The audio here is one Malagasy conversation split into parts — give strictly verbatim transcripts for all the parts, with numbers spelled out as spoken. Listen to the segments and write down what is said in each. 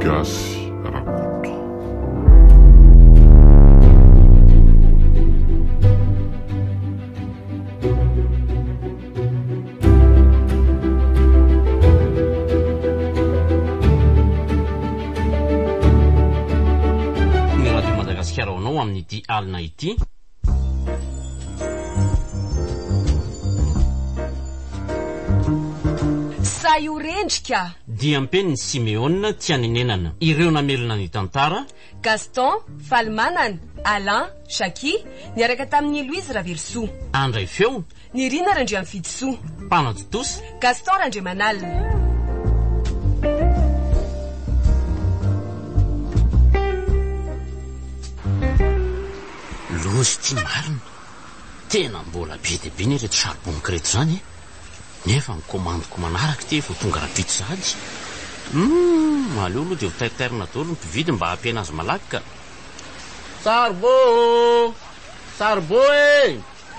gasy rakoto. Ny radio Madagasikara anao amin'ity alina ity. Sayurendrika Diampeny Simeona Tianinenana. Ireo namelona ny tantara Gaston Falmanana, Alain Chaki, niaraka tamin'ny Louise Raverso. Andray feo Ny Rina Randriamfidso, Panadotos Gaston Randriamanal. Lozy ty marina. Tena mbola be dia be ny reto charbon kreto zany e. Nefa mikomandiko manaraka ty efa tonga rapito sady. Hmm, aleo aloha dia ho taiterina daholo ny mpividy mba hampiana azy malaky ka. Sarbo! Sarbo e!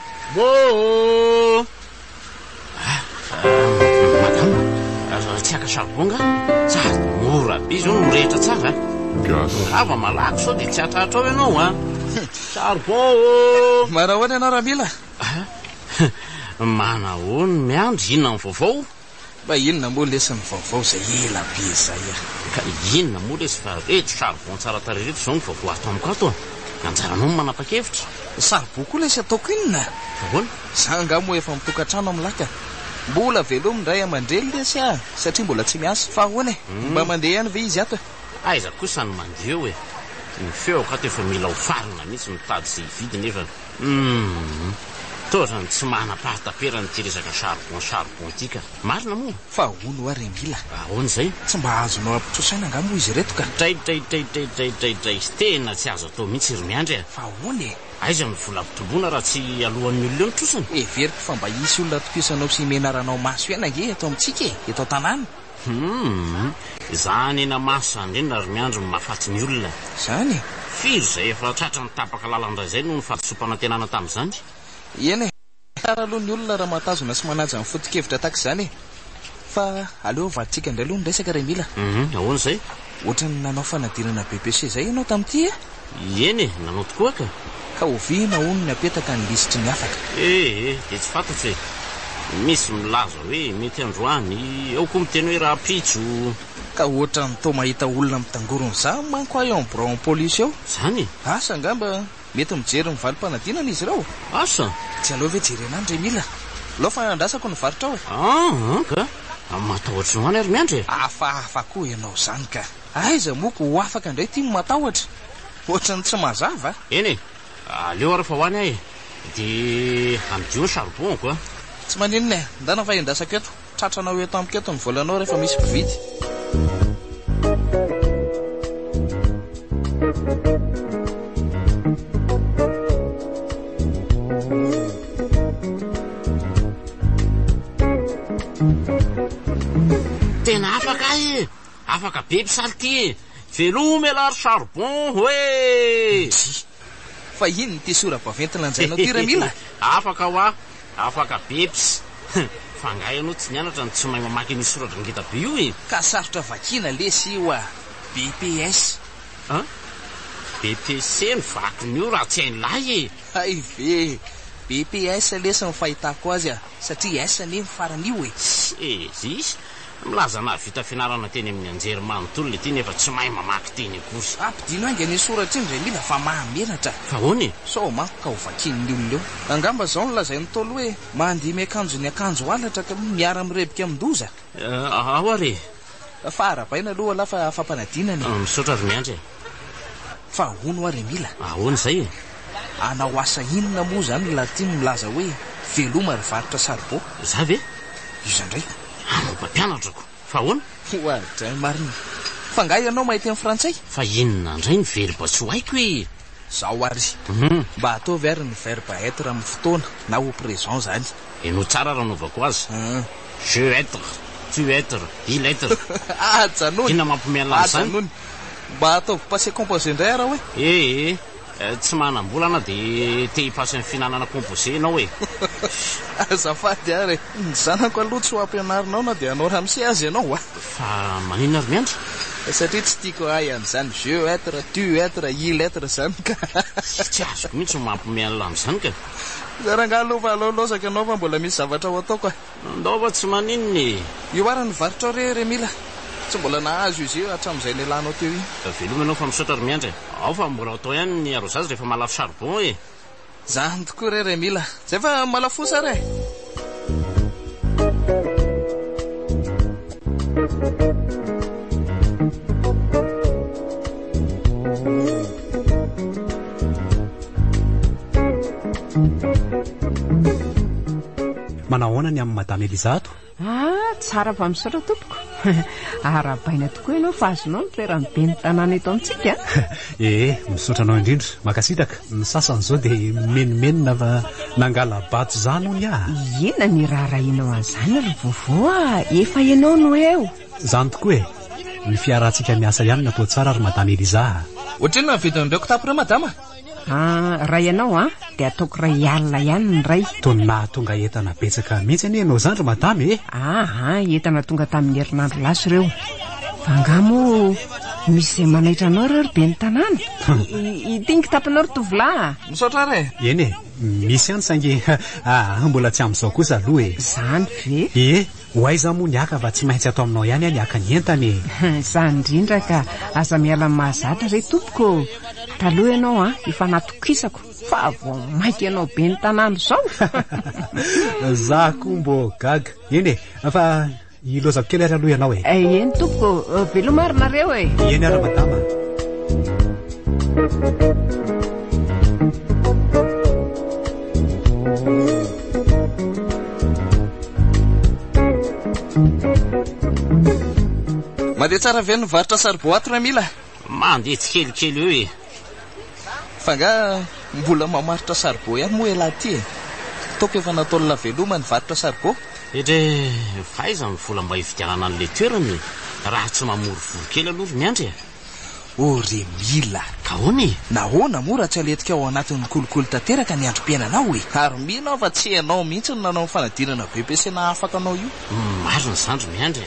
Bo! Ah, madame, tsy haka charbon nga? Sady mora be zao no mirehitra tsara. Gasy Grava malaky sao dia tsy hatratra ao ianao a. Charbon! Marahoana ianao Ramila? Manahoany miandry inona ny vaovao? Mba inona moa lesy ny vaovao zay ela be zay a. Ka inona moa lesy fa reto charbon tsara tarehy reto zao ny vaovao ato amiko ato a. Anjaranao ny manapa-kevitra. Sarbo koa lesy ataoko inona? Ahoana? Za nga moa efa mitokantrano amilaka. Mbola velominy ray aman-dreny lesy a, satria mbola tsy miasa. Fa ahoana e? Mba mandeha ihany ve izy ato e? Aiza kosa ny mandeha e. Ny feo ka efa mila ho farina mihitsy mitady sy hividy nefa. Hmm. Totrany tsy manam-pahatapera ny ty resaka charbon charbon ity ka. Marina moa. Fa ono a Remila. Ahoana izay? Tsy mba azonao ampitrosaina nga moa izy reto ka. Dray dray dray dray dray dray dray tena tsy azo atao mihitsy ry miandry a. Fa ahoana e? Aiza ny vola pitomboana raha tsy alohan'ny olona eo ny trosiny? Everiko fa mba isy olona tokisanao sy menaranao maso iana nge eto amintsika e, eto tanàna. Hmm. Zany ena maso zany reny ry miandry ny mahafaty ny olona. Zany? Firy izay efa tratra ny tapaka lalandra izay no ny fatisopana tenana tamin'izany. Eny e, kara aloha ny olona raha matazona sy manaja ny foto-kevitra tahaka izany e. Fa aleo vaditsika indray aloha ny resaka Remila. Mhm, ahoana izay? Ohatrany nanao fanadinana B P C zay ianao tamin'ity e? Eny e, nanao tokoa ka. Ka oviana hono ny apetaka ny lisitry ny afaka. Eh, eh, dia tsy fantatro e. Misy milaza hoe mety androany, ao koa miteny hoe raha pitso. Ka ohatrany tao mahita olona mitangorony za manko aho en bron police eo. Zany? Asa ngamba mety mijery ny valim-panadinana izy ireo. Asa? Tsy aleo ve jerenany Remila. Lofa andrasako ny varitra ao e. Ah, ka? Matahotra no any ary miandry e. Afahafa koa ianao zany ka. Aiza moko ho afaka indray ty matahotra. Ohatrany tsy mazava. Eny e, aleo ary fa hoany ahy. Dia amdio ny charbon koa. Tsy maninona e, ndana fa endrasako eto. Tratranao eto amiko eto ny volanao rehefa misy mpividy. Tena afaka e. Afaka be mpisaly ty e. Velome alary charbon hoe. Fa ino ty sora-baventina anjainao ty Remila? Afaka ho ah. Afaka beps. Fa nga ianao tsy nianatra ny tsy mahay mamaky ny soratra ngita be io e. Ka sarotra vakina lesy io a. B P S. Ah? B P C ny vaky ny io raha tsy hainy lahy e. Hay ve. B P S lesy ny fahitako azy a. Satria S ny farany io e. Eh, zis. Milaza na vita fianarana teny amin'ny anjery manontolo le ty nefa tsy mahay mamaky teny akory. Ampidino ainga ny soratra iny Remila fa mahamenatra. Fa hoany e? Sao manko ka ho vakin'ny olona eo. Angamba zao ny lazainy tolo hoe mandeha miakanjo ny akanjo alatra ka miara mirebika amin'doza. Ao ary. Fa arabaina aloha lafa afampanadinany. Misaotra ry miandry e. Fa hono a Remila. Ahoana izay e? Anao asa inona moa zany la ty milaza hoe veloma ry varitra sarbo. Za ve? Iza ndray? Anao mpampianatrako. Fa hoana? Oadray marina. Fa nga ianao mahita amin'ny frantsay? Fa inona indray ny verba tsy ho haiko e. Zao ary. Mhm. Mba ataovy ary ny verba être amin'ny fotoana na au présent zany. Eno tsara raha naovako azy. Mm. Je être, tu être, il être. Ah, janony. Ina mampimeana azy zany. Janony. Mba ataovy passé composé indray ara hoe? Eh, eh. tsy manam-bolana dia te hipasy amin'ny finanana composé ianao e. Azafady ary ny zanako aloha tsy ho ampianarinao na dia anao ramose azy ianao a. Fa maninona ary miandry? Satria tsy tiako ay amin'izany jeu être tu être i lettre zany ka tsy azoko mihitsy mampimeanla amin'izany ka. Zaranga aloha lalolosaka ianao fa mbola misy zavatra ho ataoko a. Ndao fa tsy maninony. Io ara ny varotra re Remila. Tsy mbola nahazo izy io hatramin'izay ny lanao teo iny. Veloma ianao fa misaotra ry miandry. Ao fa mbola atao ihany ny arrosage rehefa malafo charbon e. Zany tokoa re Remila. Zay fa malafosa re. Manahoana ny amin'ny madame Elizato? Ah, tsara fa misaotra tompoko. Arabaina tokoa ianao fa azonao ny toerany be ny tanàna eto amintsika. Eh, misaotra anao indrindra, makasitraka. Ny sasany izao dia menimenina fa nangala bato zany hoy ah. Ina ny raharahinao an'izany ry vovò, efa ianao no eo. Zany tokoa e. Ny fiarahantsika miasa ihany natao tsara ary madame Eliza. Ohatrany navidin'ireo kitapo re madama? Ah, ray ianao ah, dia ataoko ray alina ihany ny ray. Tony nahatonga entana betsaka mihitsy anie ianao zany ry madame e. Ah, ah, entana tonga tamin'ny herinandro lasa ireo. Fa angamo misy izay manaitra anao ireo ry be ny tanàna. Ity ny kitaponao ry tovolahy. Misaotra re. Eny e, misy ihany saingy ah, mbola tsy amin'izao kosa aloha e. Zany ve? Eh, ho aiza moa ny aka fa tsy maintsy atao aminao ihany ny aka ny entany e. Zany indrindra ka aza miala mahazatra re tompoko. Taloha ianao ah, efa natokisako fa vao maika ianao be ny tanàna izao. Za koa mbo gaga. Eny e, fa ilozako kely ary aloha ianao e. Eny tompoko, veloma ary nareo e. Eny ary madama. Mandeha tsara ve ny varotra sarboato Remila? Mandeha tsikelikely eo e. Fa nga mbola mamaritra sarbo ihany moa elahy ty e. Toko efa nataolona veloma ny varotra sarbo. Etre faiza ny vola mba hividianana an'le toerany raha tsy mamory volo kely aloha ry miandry e. O Remila, ka hoany? Nahoana moa raha tsy aletika ao anatin'ny kolokolo tanteraka ny androm-piainanao e. Ary mino fa tsy ianao mihitsy ny nanao fanadinana B P C na afaka anao io. Marina izany ry miandry.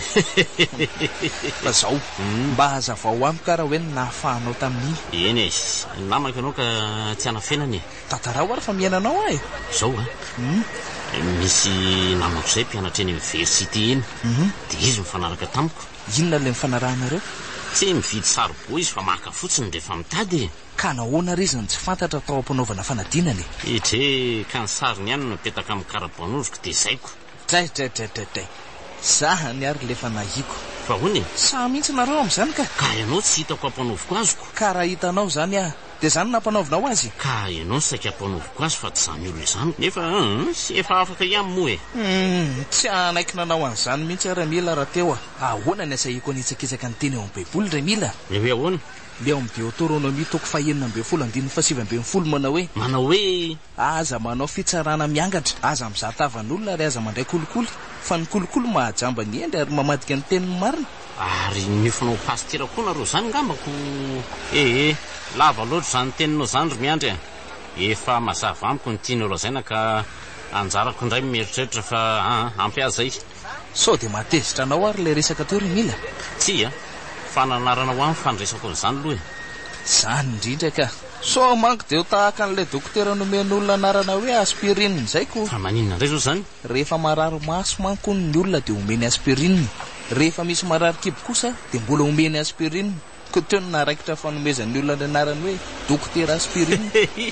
Fa zao, mba hazavao amiko raha hoe nahafahanao tamin'iny. Eny e, namako ianao ka tsy hanafenany e. Tantarao ary fa miainanao ahy. Zao a, misy namako izay mpianatra eny université eny. Dia izy mifanaraka tamiko. Inona ilay mifanarahanareo? Tsy mividy sarbo izy fa maka fotsiny rehefa mitady. Ka nahoana riziny tsy fantatra tao ampanaovana fanadinana e. Etre ka ny sariny ihany napetaka amin'ny karabanoziko dia zaiko. Tray tray tray tray tray. Zahany ary lefa nahiko. Fa hoany? Sa mihitsy nareo amin'izany ka. Ka ianao tsy hitako ampanoviko azoko. Ka raha hitanao zany ah, dia zany nampanaovinao azy. Ka ianao saika ampanoviko azy fa tsy zany olona izany. Nefa sy efa afaka ihany moa e. Tsy anaiky nanao an'izany mihitsy Remila raha teo ah. Ahoana ny asaiko anitsakitsaka ny teny ao amin'ny baiboly Remila? Le hoe ahoana? Le ao amin'ny Deutéronomie toko fahaenina ambin'ny folo andininy fahasivy ambin'ny folo manao hoe manao hoe aza manao fitsarana miangatra, aza mizaha tavan'olona ary aza mandray kolikoly, fa ny kolikoly mahajamba ny endry ary mamadika ny tenin'ny marina. Ary niofanao pastera koa nareo zany ngambako. Eh eh, lava loatra zany teninao zany ry miandry a. Efa mazava amiko ny tianao lazaina ka anjarako indray mieritreritra fa ampiazay. Sao dia matezitra anao ary le resaka teo Remila? Tsy a, fa nanarana ho amin'ny fandraisako an'izany aloha e. Zany indrindra ka. So manko dia ho tahaka an'ilay dokotera nomen'olona anarana hoe aspirine izay ko. Fa maninona indray zao zany? Rehefa marary maso manko ny olona dia omeny aspirine. Rehefa misy marary kibo kosa dia mbola omeny aspirine. Ko teo ny naraikitra fanomezan'ny olona ny anarany hoe dokotera aspirine.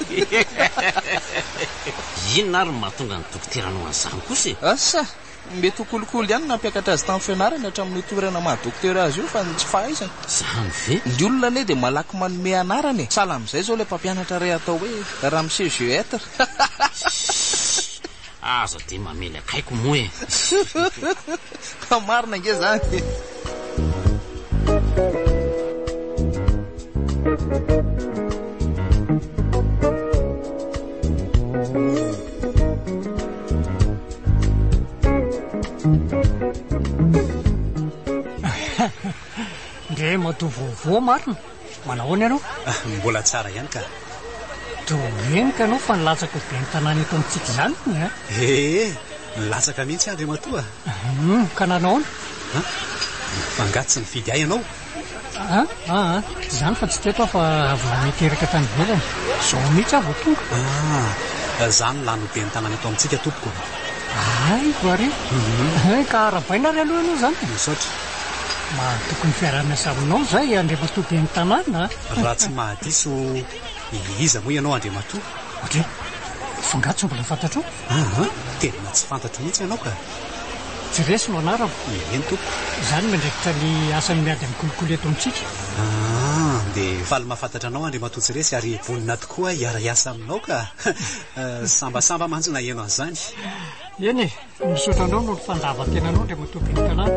Inona ary mahatonga ny dokotera no an'izany kosa e? Asa, mety ho kolikoly ihany nampiakatra azy tamin'ny fianarana hatramin'ny toerana maha dokotera azy io fa tsy fahaizana. Zany ve? Ny olona anie dia malaky manome anarany e. Sahala amin'izay zao ilay mpampianatra ray atao hoe Ramose Jeetre. Aza dia mamely akaiko moa e. Fa marina nge zany. Ndre matovovo marina. Manahoana ianao? Mbola tsara ihany ka. Domenika anao fa nilatsaka be ny tanàna eto amintsika izany a e nilatsaka mihitsy Andry matoa ka nanaona fangatsy ny fidy ay ianao a a izany fa tsy teto fa vola miteraka tany velany zao mihitsy avo tonga zany lano be ny tanàna eto amintsika tompoko ay voary ka arabaina ry aloha ianao zany misaotra ma tokony fiara-miasa aminao zay Andriamatoa be ny tanàna raha tsy mahadiso iza moa ianao Andriamatoa ohatry fangatso mbola fantatrao aha tena tsy fantatro mihitsy ianao ka tsy resy no anarako eny tompo izany mandraikitra ny asany miady amin'ny kolokolo eto amintsika ah dia faly mahafantatra anao Andriamatoa tsy resy ary vonina tokoa hiara-iasa aminao ka sambasamba mantsy na ianao an'izany eny e misaotra anao no fandavan-tena anao Andriamatoa be ny tanàna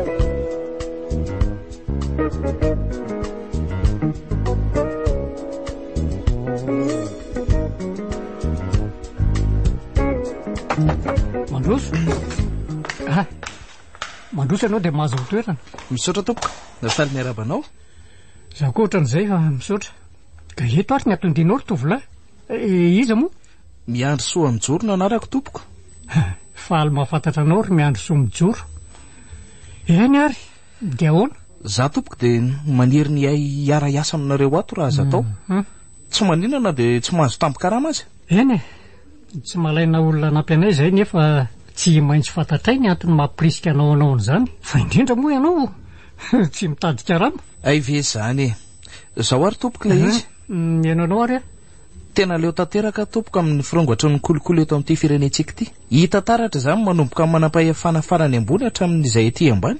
mandroso ah mandroso ianao dia mahazo toerana misaotra tompoko nafaly miarabanao zaho koa ohatran'izay fa misaotra ka eto ary ny atondrinao ry tovolahy iza moa miandry soa mijoro no anarako tompoko faly mahafantatra anao ry miandry soa mijoro eny ary dia ahoana za tompoko dia maniry ny ay hiara-iasa aminareo ato raha aza tao tsy maninana dia tsy mahazo tampo-karama azy eny e tsy malaina olona nampianay izay nefa tsy maintsy fantatray ny antony mampirisika anao anaony izany fa indrindra moa ianao tsy mitady karama ay ve zany e zaho ary tompoko ilay izy iananao ary a tena leo tanteraka tompoko amin'ny firongoatra ny kolokolo eto amin'ity firenentsika ity hita taratra izany manomboka amin'ny manam-pahefana farany ambony hatramin'izay ety ambany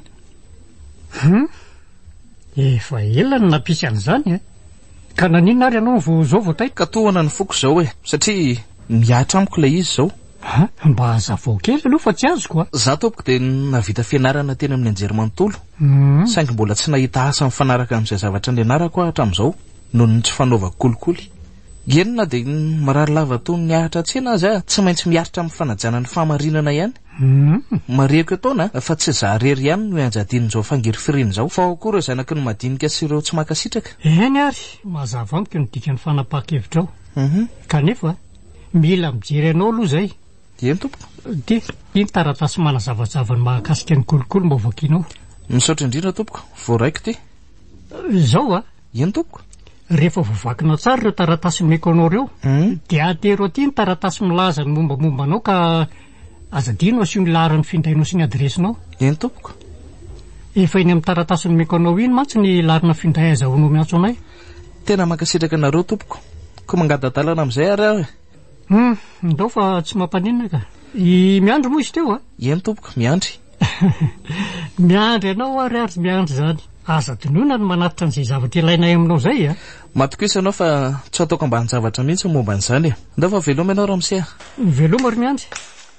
efa ela ny nampisy an'izany e ka naninona ary ianao vo zao vo tay ka tohana ny foko izao e satria miatra amiko ilay izy izao mba hazavao kely aloha fa tsy azoko a za tompoko dia navita fianarana teny amin'ny anjerimanontolo saingy mbola tsy nahita asa mifanaraka amin'izay zavatra nianarako aho hatramin'izao noho ny tsy fanaovako kolikoly enina dia marary lava tony ny ahatra tsena azy a tsy maintsy miaritra amin'ny fanajana ny fahamarinana ihany mareko etaona fa tsy za rery ihany no anjadinin'izao fangiry firiny izao fa ao koa ireo zanaky ny madinika sy ireo tsy makasitraka eny ary mazava amiko ny dikany fanapaha-kevitra ao kanefa mila mijery anao aloha zay eny tompoko dia iny taratasy manazavazavany mahakasika ny kolokolo mba vakianao misaotra indrindra tompoko vo raiko ty izao a eny tompoko rehefa voavakinao tsara ireo taratasy meko anao ireo dia atero aty ny taratasy milaza ny mombamomba anao ka azadino asio ny laharany findainao sy ny adresinao eny tompoko efa iny amin'ny taratasy meko anao iny mantsy ny larina finday azahoanao miantso anay tena makasitraka anareo tompoko ko mangadadalana amin'izay ary aho e ndao fa tsy mampaninana ka i miandry moa izy teo a eny tompoko miandry miandry ianao ary ary miandry zany aza dinoina ny manatitra an'izay zavatra ilainay aminao zay a matokisa anao fa tsy ataoko ambany zavatra mihitsy momba an'izany e ndao fa veloma ianao raha miseha veloma ry miandry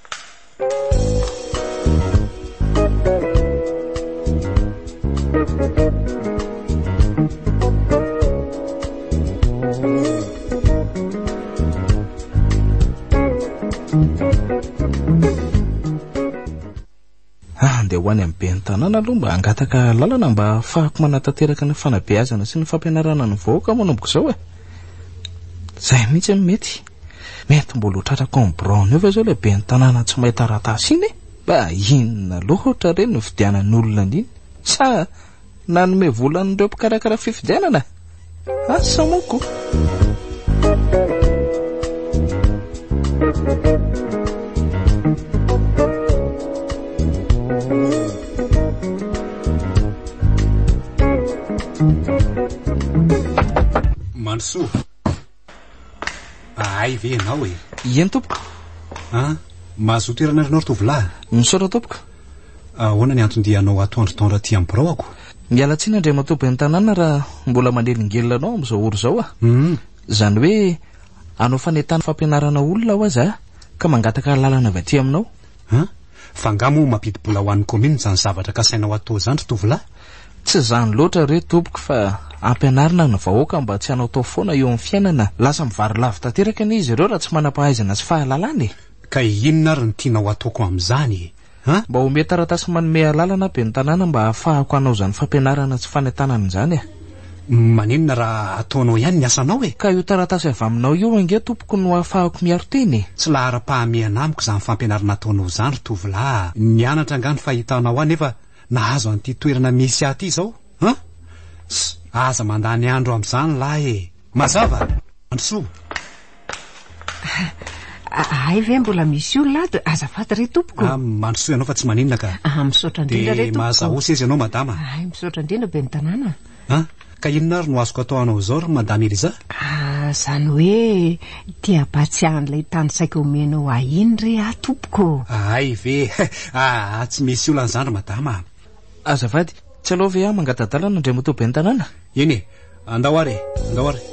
ah dia ho any amin'ny be ny tanàna aloha mba hangataka lalana mba ahafahako manatanteraka ny fanabeazana sy ny fampianarana ny vahoaka manomboko izao e izay mihitsy ny mety mety mbola hotratrako amin'ny braon eo fa izao ilay be ny tanàna tsy mahita taratasy iny e mba inona loatra reny ny fidianan'ny olona an'iny sa nanome volan'ireo mpikarakara fifidianana asa moko Mansoa ay ve ianao e eny tompoko a mahazo toerana rinao ry tovolahy misaotra tompoko ahoana ny antondianao atoandrotondra aty amin'ny braoko miala tsiny Andriamatoa be ny tanàna raha mbola manelingelina anao amin'izao oro izao a izany hoe anao fanentana fampianarana olona ho aza ka mangataka lalana avy aty aminao a fa ngamo mampidi-bola ho an'ny komina izany zavatra kasainao atao izany ry tovolahy tsy izany loatra re tompoko fa ampianarina ny vahoaka mba tsy hanao tao foana eo amin'ny fiainana lasa mivary lavo tanteraka ny izy ireo raha tsy manam-pahaizana sy fahalalana e ka inona ary ny tianao ataoko amin'izany a mba ho mety taratasy manome lalana be ny tanàna mba ahafahako hanao izany fampianarana tsy fanentanana izany e Maninona raha ataonao ihany ny asanao e? Ka io taratasy avy aminao io ange tompoko no ahafahako miaro teny. Tsy lahara-pahamehana amiko izany fampianarana ataonao izany ry tovolahy. Nianatra angano fahitanao any nefa nahazo an'ity toerana misy aty izao. Ha? Aza mandany andro amin'izany lahy e. Mazava? Androsoa. Ay ve mbola misy olona ato? Azafady re tompoko. Ah, mandrosoa ianao fa tsy maninona ka. Ah, misaotra indrindra re tompoko. Dia mahazahosa izy ianao madama. Ay, misaotra indrindra be ny tanàna. Ha? Ka inona ary no azoko ataonao izao ry madama Eliza? Ah, zany hoe tia patsiahan'ilay tany saika omenao ahiny re ah tompoko. Ay ve. Ah, tsy misy olana izany ry madama. Azafady, tsy alao ve aho mangatadalana indray moto be ny tanàna? Eny e, andao ary, andao ary.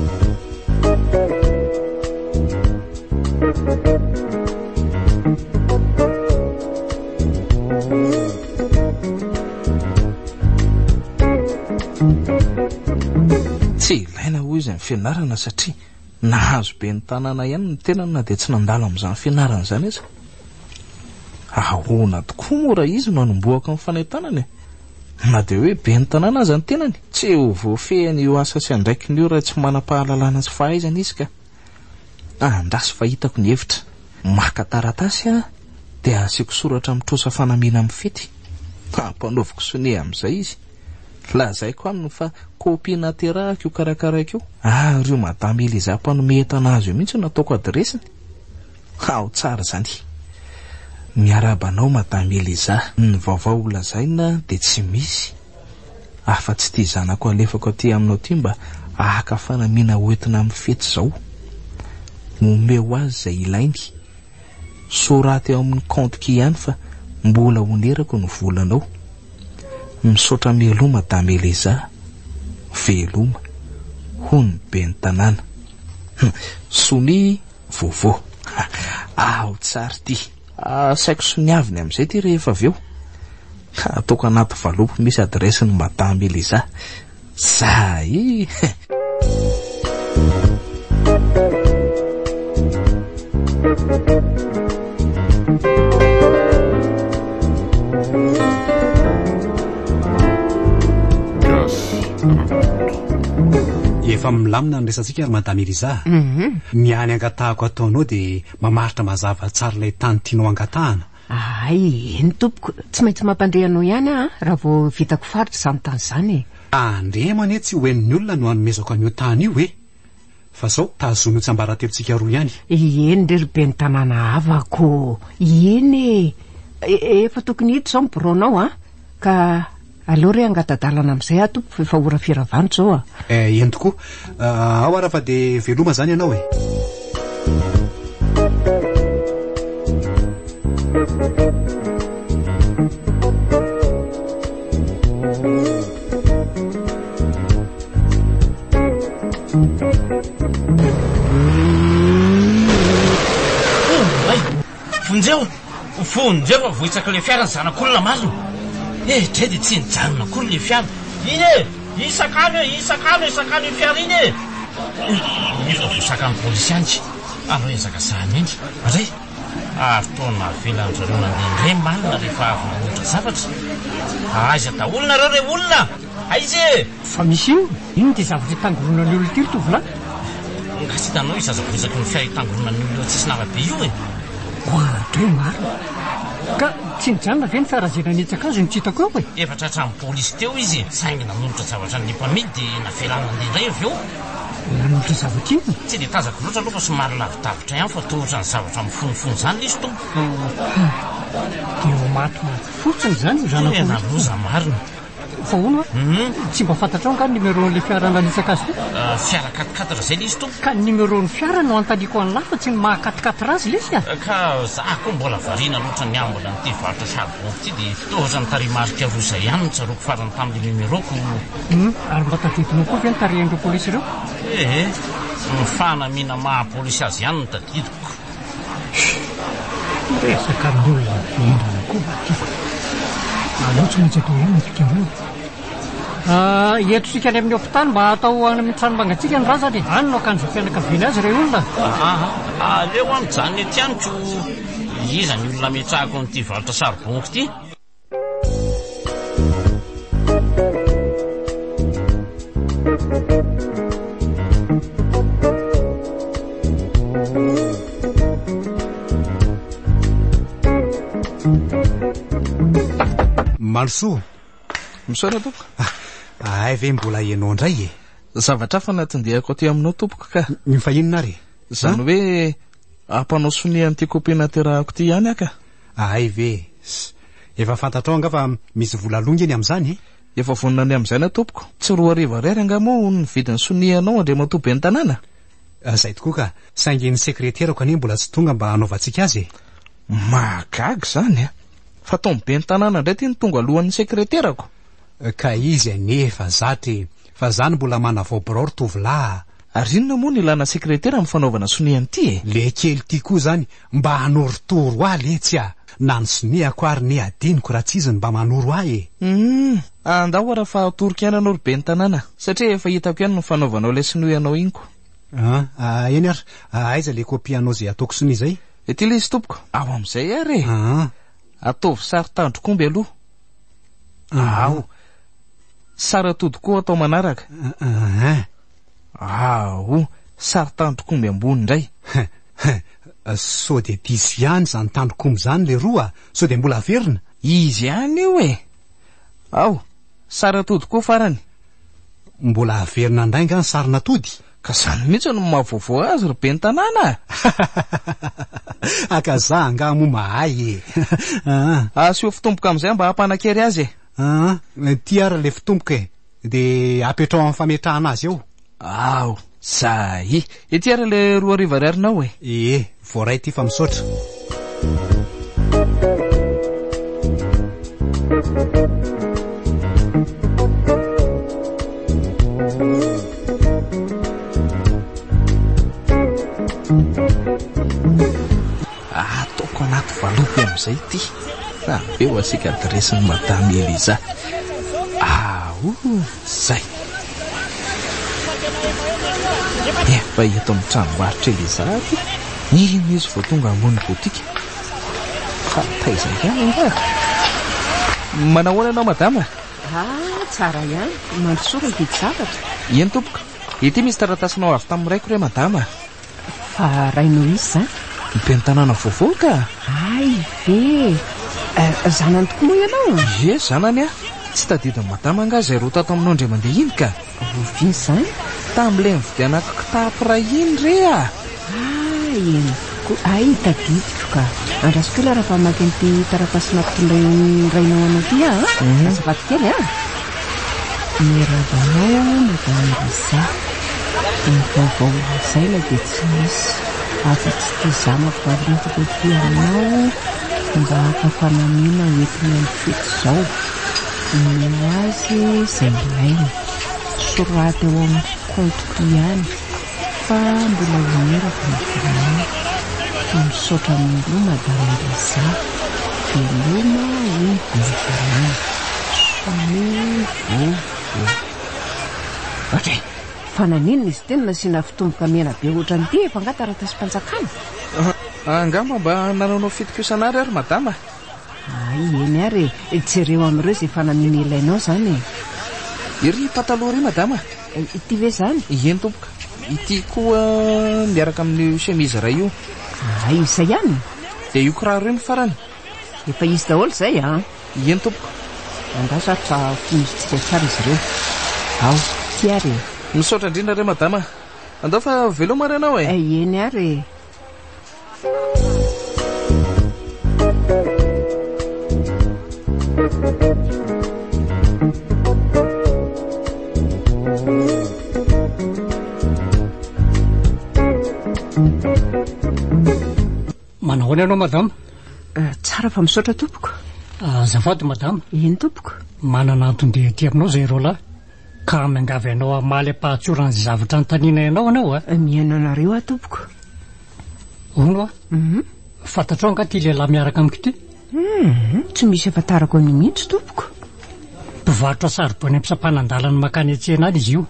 Tsy ilaina hoy izy amin'ny fianarana satria nahazo be ny tanàna ihany ny tenana dia tsy nandalo amin'izany fianarana izany izy. Ahoana tokoa moa raha izy no hanomboaka amin'ny fanentanany. Na dia hoe be ny tanàna aza ny tenany, tsy ho voafehany io asa sy andraikiny io raha tsy manam-pahalalana sy fahaizana izy ka. Andrasy fahitako ny hevitra. Maka taratasy aho dia asiako soratra mitrosa fanamiana amin'ny fety. Hampanaoviko sonia amin'izay izy. Lazaiko aminy fa kopia naterahako io karakaraiko io. Ah, rio madama Eliza mpanome entana azy io mihitsy nataoko adresiny. Ao tsara zany. Miarabanao madama Eliza. Ny vaovao lazaina dia tsy misy. Afa-tsy tia zanako alefako aty aminao ty mba ahaka fanamiana hoentina amin'ny fety izao. Omeo azy izay ilainy. Soraty eo amin'ny compte ihany fa mbola honerako ny volanao. Misaotra meloma madama Eliza. Veloma hony be ny tanàna. Sony vovô. Ao tsara ty. Saiko soniaviny amin'izay ty rehefa avy eo. Ataoko anaty valopy misy adresiny madama Eliza. Zay. Efa milamina ny resantsika ary madama Eliza. Ny any angatahako ataonao dia mamaritra mazava tsara ilay tany tianao angatahana. Ay, eny tompoko, tsy maintsy mampandrehanao ihany ah raha vao vitako faritra izany tany izany. Andremany tsy ho hen'ny olona no hanomezako an'io tany io e. Fa sao tazono tsy ambaratelontsika roa ihany. Eny re ry be ny tanàna havako. Eny e. Efa tokony hito izao miboronao ah. Ka aleo re angatadalana amin'izay ah tompoko efa ora firavanitra izao ah. Eh, eny tokoa. Ao ara fa dia veloma izany ianao e. Fonjeo, fonjeo vohitsaka le fiara ny zanak'olona marina. Eh, tre dia tsy nijanona akory le fiara. Iny e, isakany e, isakany, isakany e fiara iny e. Nefa voasakany polisy antsy. Aro ezaka sahany eny. Ray, ary taona velany zareo nandeha indray marina rehefa avy namontra zavatra. Aiza daholo nareo re olona. Aiza e. Fa misy ino? Ino dia zavatra tangorona ny olona ty ry tovolahy? Nga tsy hitanao izaza vohizaka ny fiara tangorona ny olona tsisy navabe io e. Ohatry hoe marina. Ka tsy nijanona ve ny fiarazena nitsaka azy no tsy hitako eo e? Efa tratran'ny polisy teo izy, saingy nanolotra zavatra ny mpamidy dia navelany nandeha indray avy eo. Nanolotra zavatra ino? Tsy dia tazako loatra aloha fa somary lavidavitra ihany fa tohatra ny zavatra mifonofony izany izy tompo. Dia ho matimaty fotsiny izany io zanako. Tena loza marina. Fa hono a? Tsy mba fantatrao nga numéron'le fiara nanitsaka azy to? Fiara katikatatra izay le izy tompo. Ka numéron'ny fiara no antaliako an'lahy fa tsy ny mahakatikatra azy le izy a? Ka zaho koa mbola variana loatra ny ambola n'ity varotra charbon ity dia tohatra ny tarimarika roa izay ihany no tsaroko farany tamin'le numéroako. Ary mba tadidinao koa ve ny tarihan'ireo polisy ireo? Eh, ny fanamiana maha-polisy azy ihany no tadidiko. Resaka olona vendrona koa ty. Aleo tsy maintsy atao ihany ny fikamana. Eto sika any amin'ny hopitaly mba atao any amin'ny tranombangatsika ny razany. Any no akanjo fianakaviana azy ray olona. Aleo a mijanona ety ihany ko iza ny olona metrahako n'ity varotra charbon ity. malosoa misaora tompoko. ay ve mbola ianao indray e zavatra fa natindehako aty aminao tompoko ka ny fahinona ry zany hoe ampanao soniany ty coopératerahako ty ihany aka. ay ve efa fantatrao anga fa misy vola longany amin'izany efa vonina amin'izay na tompoko tsy roa ariva rary anga moa ny vidiny sonianao andre matoby ny tanàna. zay tokoa ka saingy ny sekreterako anie mbola tsy tonga mba hanaovantsika azy mahagaga zany a fa tombe ny tanàna indray ty ny tonga alohan'ny sekreterako ka izy anefa zatry fa zany mbola manavao braor tovolahy ary inona moa ny ilana sekretera amin'ny fanaovana soniany ty e le kely ty koa zany mba hanorotoro ahy letsy a na ny soniako ary ny adiniko raha tsy izy ny mba manoro ahy e mm, andao raha fa atorika ihany anao be ny tanàna satria efa hitako ihany no fanaovanao le sinoianao inko. ah eny ary aiza le kopianao zay ataoko soni zay ety le izy tompoko ao amin'izay ary ah ataovy sary tandrokomby aloha ao sara todikoa atao manaraka ao sary tandrokomby ambony indray so de dizy ihany zany tandrokomby zany le roa so de mbola averina izy ihany io e ao sara todikoa farany mbola averina indrainga ny sarina tody ka zany mihitsy no mahavoavao azy ry be ny tanàna aka za anga mo mahay e asio fitomboka amin'izay mba hampanakery azy e ty ara le fitomboka e de apetrao amin'ny fametrahana azy eo ao zay ety ara le roa ariva riarinao e e voaray ty fa misaotra ataoko anaty valopy amin'izay ty eo asika adresiny madame Eliza ao zay efa eto amin'ny tranombarotra Eliza ty ino izy vao tonga ambony botika fataizay ihany nga manahoana anao madama ah tsara ihany mandrosoa ny vidy zavatra eny tompoka ity misy taratasinao avy tamin'ny raiko re madama fa rainao izy zany mipe ny tanàna vaovao ka ay ve zanany toko moa ianao e zanany a tsy tadidiny madama nga zay roa tato aminao ndre mandeha iny ka oviny zany tam'le mividianako kitapo ra iny re a ay eny ay tadidiko ka andrasiko la raha fa maky nyty taratasina mpitondray rainao anao ty a azafady kely a miravanao madame Eliza ny vaovao izay la de tsy misy afa-tsy ty zanako valintako ty aminao mba hampafanamina hoentina ny fety zao no azy zay ilainy soraty eo amin'ny kontiko ihany fa mbola honerako ny volanao misaotra amin'olo madame Eliza veloma iny vonvolanao some vovo atre fananinina izy teny nasiana fitomboka mena be ohatra n'ity efa nga taratasy mpanjakana angamba mba nanaonao fitokiosanary ary madama ay eny ary jereo amin'ireo zay fanamina ilainao zany iry pataloha ry madama ity ve zany eny tompoka ity koa miaraka amin'ny chemise ray io ay izay ihany de io kiraro io ny farany efa izy daholo zay a eny tompoka andasarotra fimisitsika tsara izy ireo ao ty ary misaotra indrindra re madama andao fa veloma ry anao e eny ary manahoana ianao madama tsara fa misaotra tompoko azafady madama eny tompoko manana antondeha ty aminao zay roalahy ka miangavy ianao amaly ampahatsoran'zay zavatra nytanina ianao anao a mihaino anareo a tompoko ono a fantatrao anga ty lehilahy miaraka amiko ty tsy misy afatarako any mihitsy tompoko mpivarotra saribony ampisampanandalany makany atsena any izy io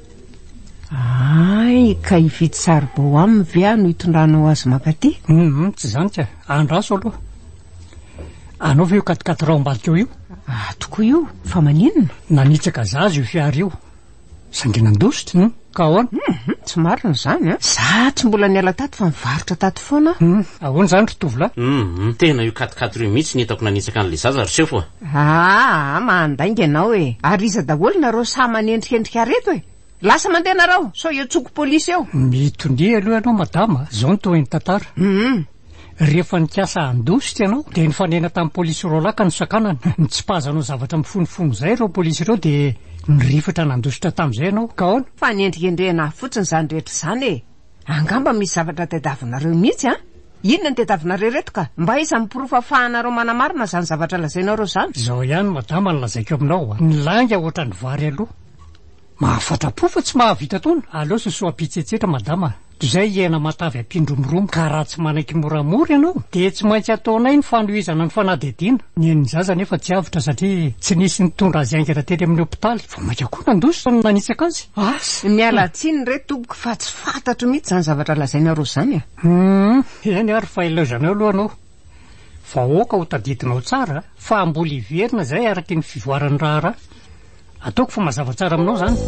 ay ka hividy saribao aminy ve a no hitondranao azy makaty tsy zany tsy andraso aloha anao ve io katikaty rao ambadika io ah toko io fa maninona nanitsaka za azy io fiary io sangy nandositra ka ahoana tsy marina izany a za tsy mbola niala tato fa mivarotra tato foana ahoana zany rotovolahy Mm, tena io katikaty reo mihitsy nyitako nanitsaka an'le zaza ry sefo ah mandainga ianao e ary iza daholo nareo sa manendrikendrika areto e lasa mandeha nareo so eo tsoko polisy eo mitondry aloha ianao madama zao ny toen'ny tantara rehefa nikasa andositra ianao dia nifanena tamin'ny polisy roa lahy ka nisakanana nitsipazanao zavatra mifonifono zay reo polisy reo dia nirifatra nandositra tamin'izay ianao ka ahoana fa niendrikendrehana fotsiny zany rehetra izany e angamba misy zavatra tediavinareo mihitsy a inona ny tediavinareo reto ka mba iza miprofafahanareo manamarina zany zavatra lazainao reo zany zao ihany madama ny lazaiko aminao a nilanga ohatra ny vary aloha mahafatra-po fa tsy mahavita tona aleo sosoa pitsetsetra madama toy izay iena matavy ampindromoromo ka raha tsy manaiky moramora ianao dia tsy maintsy ataonay ny fanohizana ny fanadihadiana ny eny zaza nefa tsy avitra satria tsy nisy nitondra azy aingana teny amin'ny hopitaly fa maika koa nandositra no nanitsaka azy asy miala tsiny re toboka fa tsy fantatro mihitsy zany zavatra lazainareo zany a eny ary fa ilaozanao aloha anao fa oka ho tadidinao tsara fa ambola iverina zay araky ny fivoaran'ny raharaha ataoko fa mazava tsara aminao zany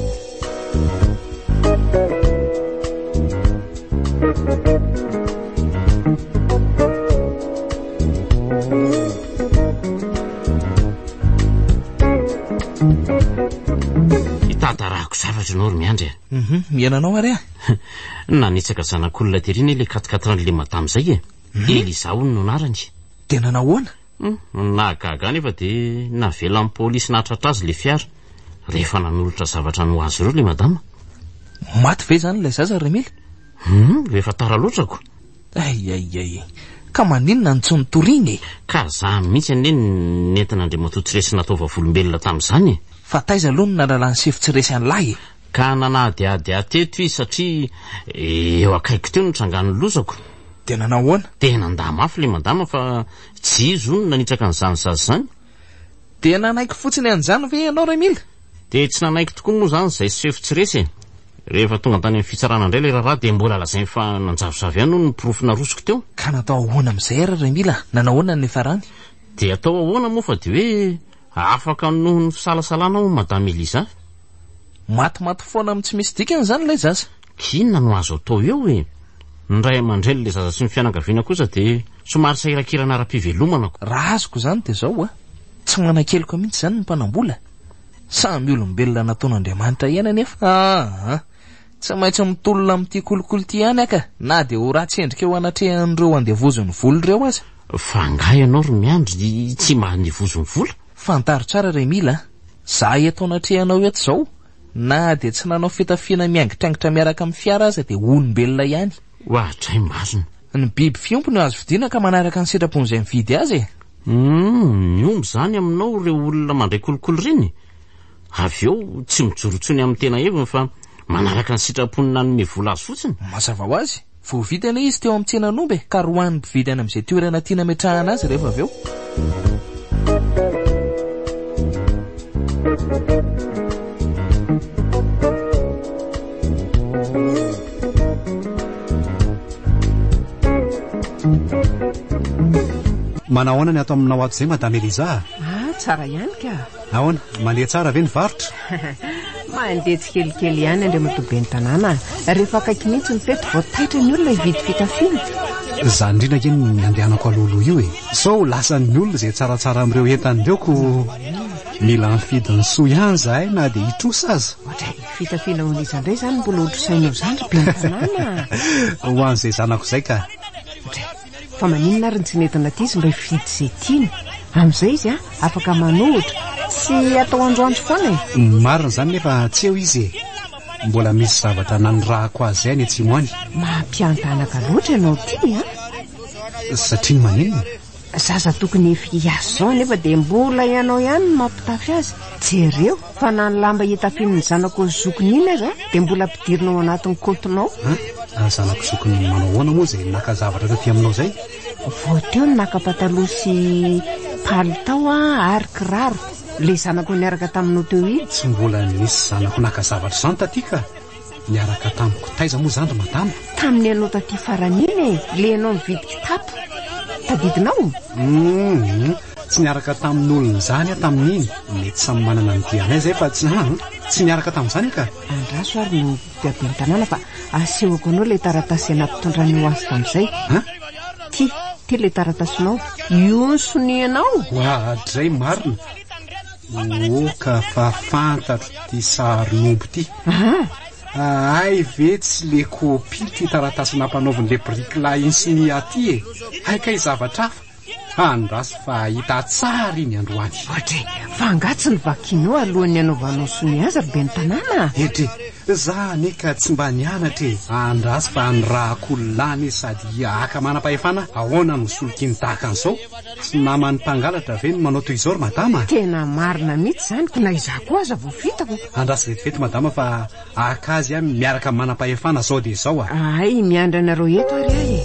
hitantarahako zavatra ianao ry miandry mhm miananao ary a nanitsaka zanak'olona terina le katikatrandle madama zay e Eliza hono no anarany tena nahoana nahagaga nefa dia navela amin'ny polisy nahatratra azy le fiara rehefa nanolotra zavatra no azy ireo le madama maty ve zany ilay zaza Remily Hmm, rehefa tara loatrako ay ay ay ka maninona ny tsy nitoriany ka za mihitsy ane nentina andre matotsiresy nataova volombelona tamin'izany fa taiza aloha no nalalany sefotsiresy an'lahy ka nanadiadia teto izy satria eo akaiky teo nitrangan'ny lozako tena nahoana tena nda mafy le madama fa tsy izy ono nanitsaka n'izany zazy zany dia nanaiky fotsiny an'izany ve ianao Remily dia tsy nanaiky tokoa moa zany zay sefotsiresy rehefa tonga tany amin'ny fitsarana indray le raharaha dia mbola lazainy fa nanjavozavy ihany no niporofona rosoko teo ka natao ahoana amin'izay ara Remily nanahoana ny farany dia atao ahoana moa fa dia hoe afaka noho ny fisalasalana ho madama Eliza matimaty foana amin'ny tsy misy dikany zany ilay zaza kinona no azo atao eo e ny ray aman-dreny le zaza sy ny fianakaviana kosa dia somary sairakirana ara-pivelomanako raha azoko zany dia zao a tsy manan-keloka mihitsy zany ny mpanambola samy olombelona nataon'Andriamanitra ihany nefa ah tsy maintsy mitolona amin'ity kolokolo ty ihany aka na dia ho ratsy endrika eo anatrehan'ireo andevozon'ny volo ireo aza fa nga ianao ry miandry tsy manevozon'ny vola fantaro tsara Remily za eto anatrehanao eto zao na dia tsy nanao fitafiana miangitraingitra miaraka amin'ny fiara aza dia olombelona ihany ohatray marina ny biby fiompy no azo vidiana ka manaraka ny sitrapon'izay mividy azy mm, ny omby zany aminao ireo olona mandray kolokolo reny avy eo tsy mijorotsony amin'ny tena eviny fa manaraka ny sitraponina ny vola azy fotsiny mazava ho azy voavidy ane izy teo amin'ny tsenan'omby ka roan'ny mpividy any amin'izay toerana tiana metrahana azy rehefa avy eo manahoana ny ato aminao ato izay madama Eliza ah tsara ihany ka ahoana mandeha tsara ve ny varotra mandeha tsikelikely ihany andre matobe ny tanàna rehefa akaiky mihitsy ny fety vao taitra ny olona hividy fitafiana za indrindra keny ny andehanako alohaloha io e sao lasa ny olona izay tsaratsara amin'ireo entan'ireko mila mifidy ny soa ihany zahay na dia hitrosa aza ohatray fitafiana Eliza indray zany mbola otrosainao zany ry be ny tanàna ho an'izay zanako izay ka fa maninona ary ny tsy nentina ty izy mba hifidy izay tiany amin'izay izy a afaka manohitra sy atao androandro foana e marina zany nefa tsy eo izy e mbola misy zavatra nanirahako azy zay any atsimoany mampiantanaka loatra ianao ty a satria maninona zaza tokony efa hiazo zao nefa dia mbola ianao ihany no mampitafy azy jereo fa na ny lamba hitafian'ny zanako zokony iny azy a dia mbola ampidirinao anatin'ny kontinao zanako zokony manao hoana moa izay naka zavatra taty aminao zay vao teo ny naka pataloha sy palitao a ary kiraro le zanako niaraka taminao teo iny tsy mbola nisy zanako naka zavatra zany taty ka niaraka tamiko taiza moa zany ry madama tamin'ny anao taty faraniny e le anao mividy kitapo tadidinao mm tsy niaraka tamin'olona zany a tamin'iny mety samy manana ny dianay zay fa tsy tsy niaraka tamin'izany ka andraso ary no diaben'ny tanàna fa asehoko anao ilay taratasy anampitondranao azy tamin'izay a ty ty ilay taratasinao io ny sonianao oadray marina oka fa fantatro ty saronombo ty ay ve tsy le kopy ty taratasy nampanaovan'le brikla insinia ty e haika izavatra hafa andraso fa hita tsara iny androany ohatry fa angatsy ny vakinao alohan'ny anaovanao soni azy ry be ny tanàna etre za neka tsy mba nianatra e andraso fa ny rahakololany sady aka manam-pahefana ahoana no solokiny tahaka an'izao tsy namany mpangalatra ve no manao toy izao ry madama tena marina mihitsy zany ko na iza koa aza vo vitako andraso vetivety madama fa akazy a miaraka manam-pahefana zao de zao a ay miandra anareo eto ary ay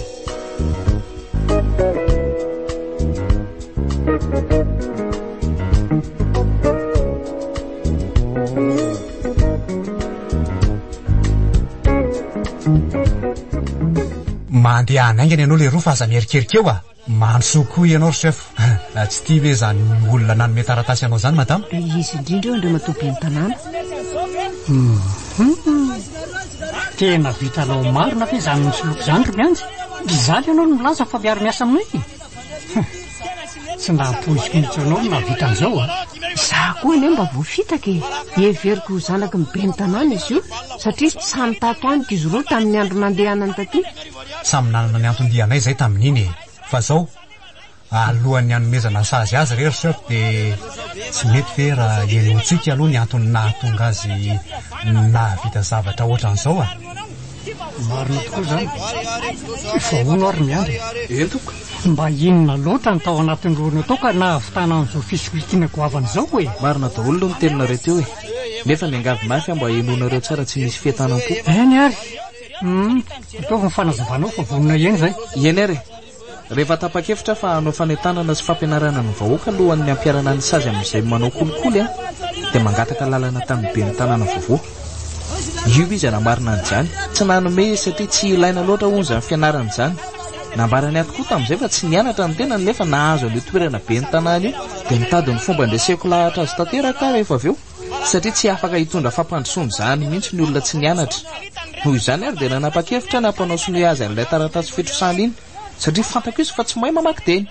mandeha anaingany ianao le roa fa aza mierikerikeo a mansokoa ianao ry chef tsy tia ve zany olona nanome taratasy anao zany madama izy indrindra eo andre matoby ny tanàna tena vitanao marina fe zany misoloko zany ry mianjy izaly ianao no milaza fa miaro miasa aminay tsy napoiziko mihitsy anao no navita an'izao a za koa ane mba voafitaka e everiko ho zanaky ny be ny tanàna izy io satria samy tato anyko izy roa tamin'ny andro nandehanany taty samy nanana ny antondianay zay tamin'iny fa zao alohan'ny anomezana sazy azy rery chef de tsy mety fe raha enotsika aloha ny antony nahatonga azy nahavita zavatra ohatran'izao a marina tokoa zany fahono ary miandry entoko mba inona loatra ny tao anatin'ny roana tao ka nahavitana an'izao fisokitiana goavan'izao e marina daholo aloha ny teninareo teo e nefa miangavy mafy a mba enonareo tsara tsy misy fiatanam-po eny ary m ataovy ny fanazavanao fa vonona eny zay eny ary rehefa tapa-kefitra fa hanao fanentanana sy fampianarana ny vahoaka alohan'ny ampiarana ny sazy amin'izay manao kolikoly a dia mangataka lalana tamin'ny be ny tanàna vaovao io izy anamarina anyizany tsy nanome satria tsy ilaina loatra hono zany fianarana izany nambarany aty koa tamin'izay fa tsy nianatra ny tenany nefa nahazo ale toerana be ny tanàna io dia mitady ny fomba andreseko lahatra azy tanteraka rehefa avy eo satria tsy afaka hitondra fampandrosoana zany mihitsy ny olona tsy nianatra noho izany ary dia nanapa-kevitra ny ampanao sony azy an'ilay taratasy fitrosana iny satria fantako izy fa tsy mahay mamaky teny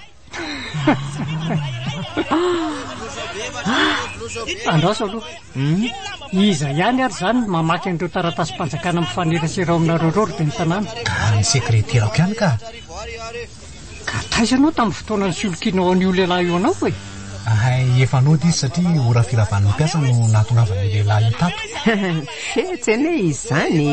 andraso aloha iza ihany ary zany mamaky an'ireo taratasy mpanjakana mifanerasera ao aminareo reo ry be ny tanàna ka ny sekreterako ihany ka ka taisanao tamin'ny fotoana ny solokinao an'io lehilahy io anao e ay efa nody izy satria ora filavan'ny mpiasa no nahatongavany lehilahy io tato fetsy ene izy zany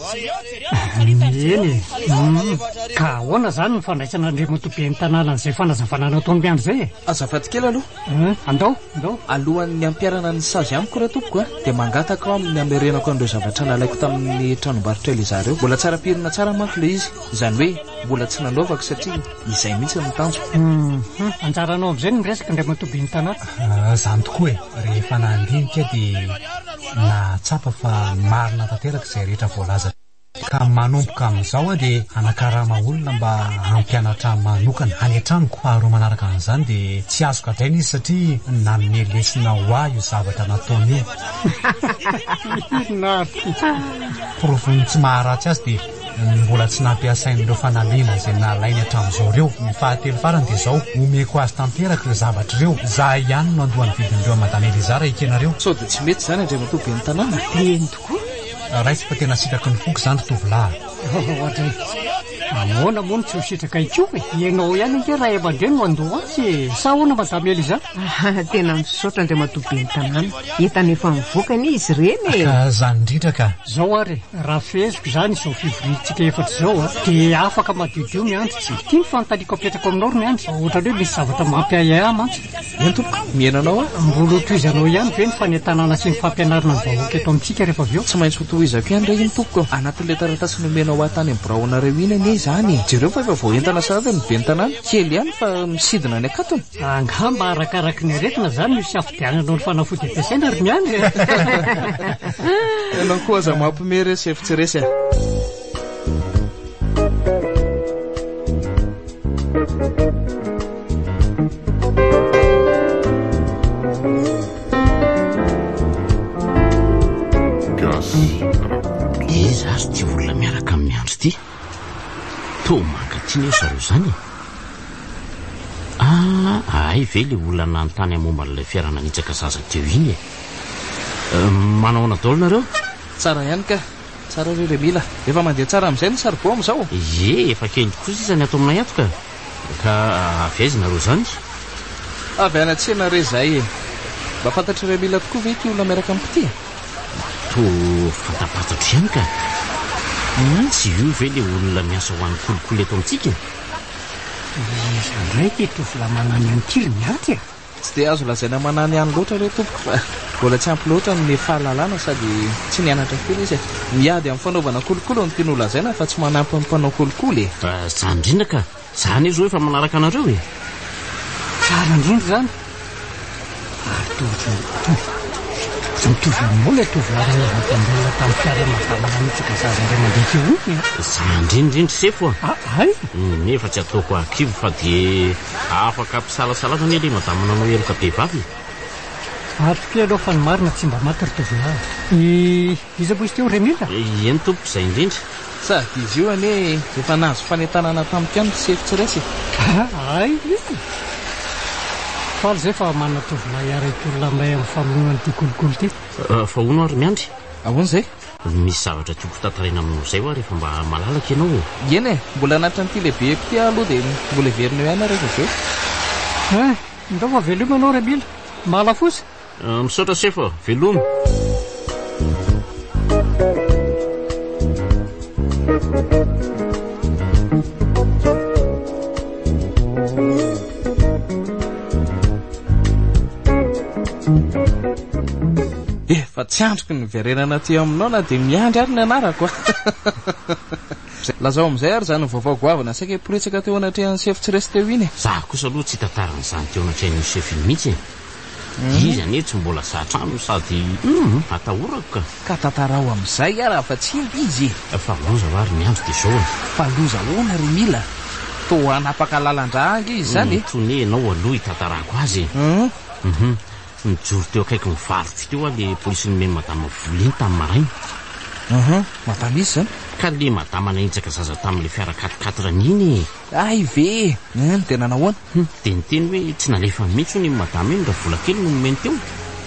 eny ka ahoana zany ny fandraisana andre motobe ny tanàna n'izay fanazavanana ataony miandro zay e azafady kely aloha andao andao alohan'ny ampiarana ny sazy amiko raha tompoko a dia mangataka ao amin'ny amerenako an'ireo zavatra nalaiko tamin'ny tranombarotra elizareo mbola tsara pirina tsara manko le izy izany hoe mbola tsy nanaovako satria izay mihitsy ny tanjoko anjaranao amin'izay ny miresaka indray matobe ny tanàna zany tokoa e rehefa nandinika dia natsapa fa marina tanteraka izay rehetra voalaza ka manomboka amin'izao a dia anakarama olona mba ampianatra manokana any an-tranoko faharoa manaraka an'izany dia tsy azoko adraina izy satria nanome lesina ho ahy io zavatra nataony io profony tsy maharatsy azy dia mbola tsy nampiasain'ireo fanaliana izay nalainy hatramin'izao reo ny fahatelo farany dia izao omeko azy tanteraka ireo zavatra ireo za ihany no andohan'ny vidin'ireo madama elizara ikenareo sao dia tsy mety zany andre matoby ny tanàna eny tokoa raisy fa tena sitraky ny foko zany tovolahy ohatray ahoana moa no tsy ho sitraka ikio e ianao ihany nke raha eman-dreny no andoha azy sa ahoana madama eliza tena misaotra andre matobe ny tanàna entana efa mivokany izy reny e ka zany indrindra ka zao ary raha feziko zany izao fivorintsika efatra izao a dia afaka madiodio miandry tsy tia ny fanontaniako apetrako aminao ry miandry ohatra hoe misy zavatra mampiayay mantsy eny tompoko miainanao a mbola toizanao ihany ve ny fanentanana sy ny fampianarana ny vahoaka eto amintsika rehefa avy eo tsy maintsy hotohizako ihany ray iny tompoko anatin'ilay taratasy nomenao atany amin'ny braonareo iny anie zany jereo fa efa vao entana sara ny be ny tanàna kely ihany fa misidina ny akatony angamba arakaraky ny aretina zany misy afidiananao ny fanafody ampiasaina ry miandry ianao koa aza mampime resy efitsy resy a ity to mangatsiana zareo zany ah ay ve le olona nanontany amomba n'ilay fiarana nitsaka zaza teo iny e manao nadolo nareo tsara ihany ka tsara reo le mila efa mandeha tsara amin'izay ny sarbo amin'izao ye efa kely kosa izany ato aminay ato ka ka avaizy nareo zany avy anatsena re zay e mba fantatry re mila tokoa ve ty olona miaraka am'pity to fantapatatro ihany ka tsy io ve le olona miasa ho an'ny kolokolo eto amintsika iza ndraiky tovila manany an'tiry miaty e tsy dia azo lazaina manany any loatra re tompoko fa mbola tsy ampy loatra ny fahalalana sady tsy nianatra firy izy e miady amin'ny fanaovana kolokolo ny tiany olazaina fa tsy manampy ampanao kolokolo e zany indrindra ka zany izy hoe efa manaraka anareo e tsara indrindra zany mitovy mola tovolaranavambolona tamin'ny fiara mazamana mitsika zaza ray mandeha teo iny zany indrindrindry sefo a ay nefa tsy ataoko akivo fa dia afaka mpisalasalana ny le madamana anao eroka behivavy atoke aloha fa ny marina tsy mba maty ry tovolahy iza bo izy teo remila eny tompo izay indrindra sady izy io ane efa nahazo fanentanana tamiko ihany sefitsy resy ay faly zay fa manana tovolahy araik'olona may amin'ny famonoana ty kolokolo ty fa ono ary miandry ahoana zay misy zavatra tiako tantaraina aminao zay ho a rehefa mba malalaka ianao eny e mbola anatra n'ity lehibe ty aloha dia mbola verina eo ihany rehefa aveo e ndao fa velomy anao remila mala fosa misaotra sefa velomy efa tsy androko ny verenana ty aminao na dia miandry ary ny anarako lazao amin'izay ary zany vaovao goavana saika hiporitsaka teo anatrehan'ny sefitsy resy teo iny za kosa aloha tsy tantaran'izany teo anatrehan'ny sefy iny mihitsy izy anie tsy mbola satrano sady atahorako ka ka tantarao amin'izay ary afa tsy iny izy fa loza ho ary miandro dia zao fa loza hoana ry mila to anapaka lalandrangy izy zany tony enao aloha hitantarako azy mijoro teo akaiky ny varotsy teo a le polisy nome madama voliny tamin'ny maraina madama izy zany ka le madama naintsaka zaza tamin'le fiara katikatrany iny ay ve ny tena nahoana dia niteny hoe tsy nalefa mihitsy ny madama iny raha vola kely no nomeny teo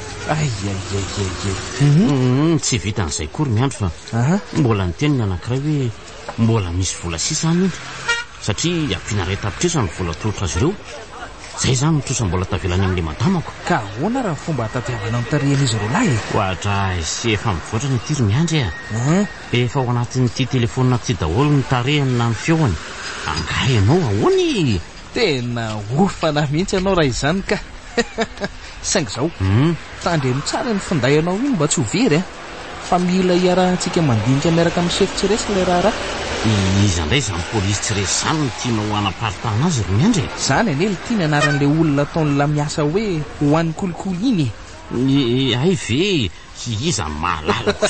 ayayayay tsy vitan'izay kory miandro fa mbola niteny ny anankiray hoe mbola misy vola sisa any iny satria ampiana ray tapitrisa ny vola tolotra azy ireo zay zany mitrosa mbola tavelany amin'le madamako ka ahoana raha fomba hatadiavana mitarihana izy roa lahy ohatra sy efa mivoatra ny tiry miandry a efa ao anatin'ity telefonina ty daholo ny tarehany na ny feoany angay ianao ahoany tena ofana mihitsy ianao raha izany ka saingy zao tandreno tsara ny finday anao iny mba tsy ho very a fa mila iarahantsika mandinika miaraka amin'ny sefitsy resy ilay raharaha izy andray zany polisy tsy resy zany no tianao anaparitana azy ry miandry zany anie le tiany anaran'le olona ataon'la miasa hoe ho an'ny kolokolo iny ay ve iza mahalalako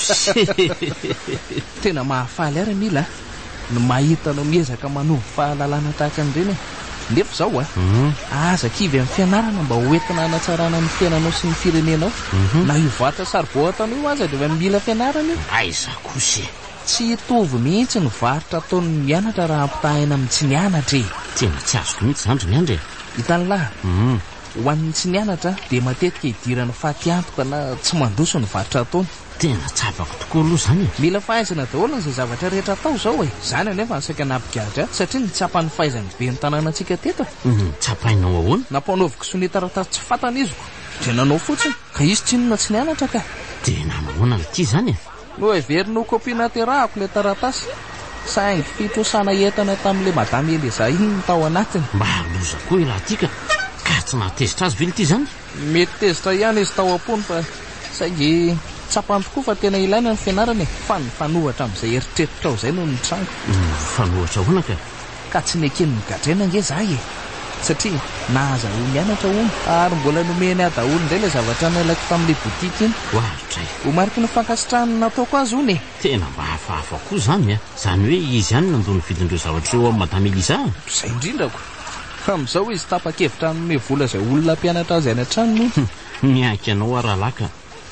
tena mahafaly ary mila no mahitanao miezaka manovy fahalalana tahaka an'ireny nefa zao a azakivy amin'ny fianarana mba hoentina hanatsarana ny fiainanao sy ny firenenao na io vata sarbo ataona io aza dia efa mila fianarana io aiza kosy tsy hitovy mihitsy ny varotra ataony mianatra raha ampitahina amin'ny tsy nianatra e tena tsy azoko mihitsy zandry miandry hitan'lahy ho an'ny tsy nianatra dia matetika hidirana fahatyantoka na tsy mandoso ny varotra ataony tena tsapako tokoa aloha zany mila fahaizana daholo n'izay zavatra rehetra atao zao e zany anefa ansaika nampigahatra satria ny tsapany fahaizany be ny tanànantsika teto tsapainao ahoana nampaonaoviko sony taratasy tsy fatana izyko dia nanao fotsiny ka izy tsy inona tsy nianatra ka tena nahoana n'ity zany no everino kopina terahako le taratasy saingy fitrosana entana tamin'le madama eleza iny ny tao anatiny mba loza koa raha tika ka tsy nahatezitra azy vely ity zany mety tezitra ihany izy tao am-pony fa saingy tsapany tokoa fa tena ilaina ny fianarana e fa ny fanohatra amin'izay eritreritra ao izay no ny trango fanohatra hoana ka ka tsy nekeny migadraina nge zahy e satria nahaza ho mianatra ono ary mbola nomeny ahy daholo indray le zavatra nailako tamin'le botika iny oharitray ho mariky ny fankasitrahany nataoko azy ony e tena mba hafahafa koa zany a zany hoe izy ihany nandony vidindreo zavatra eo amin'ny madama Elisa izay indrindrako amin'izao izy tapa-kevitra nome vola izay olona mpianatra azy any an-tranony mianky anao aralaka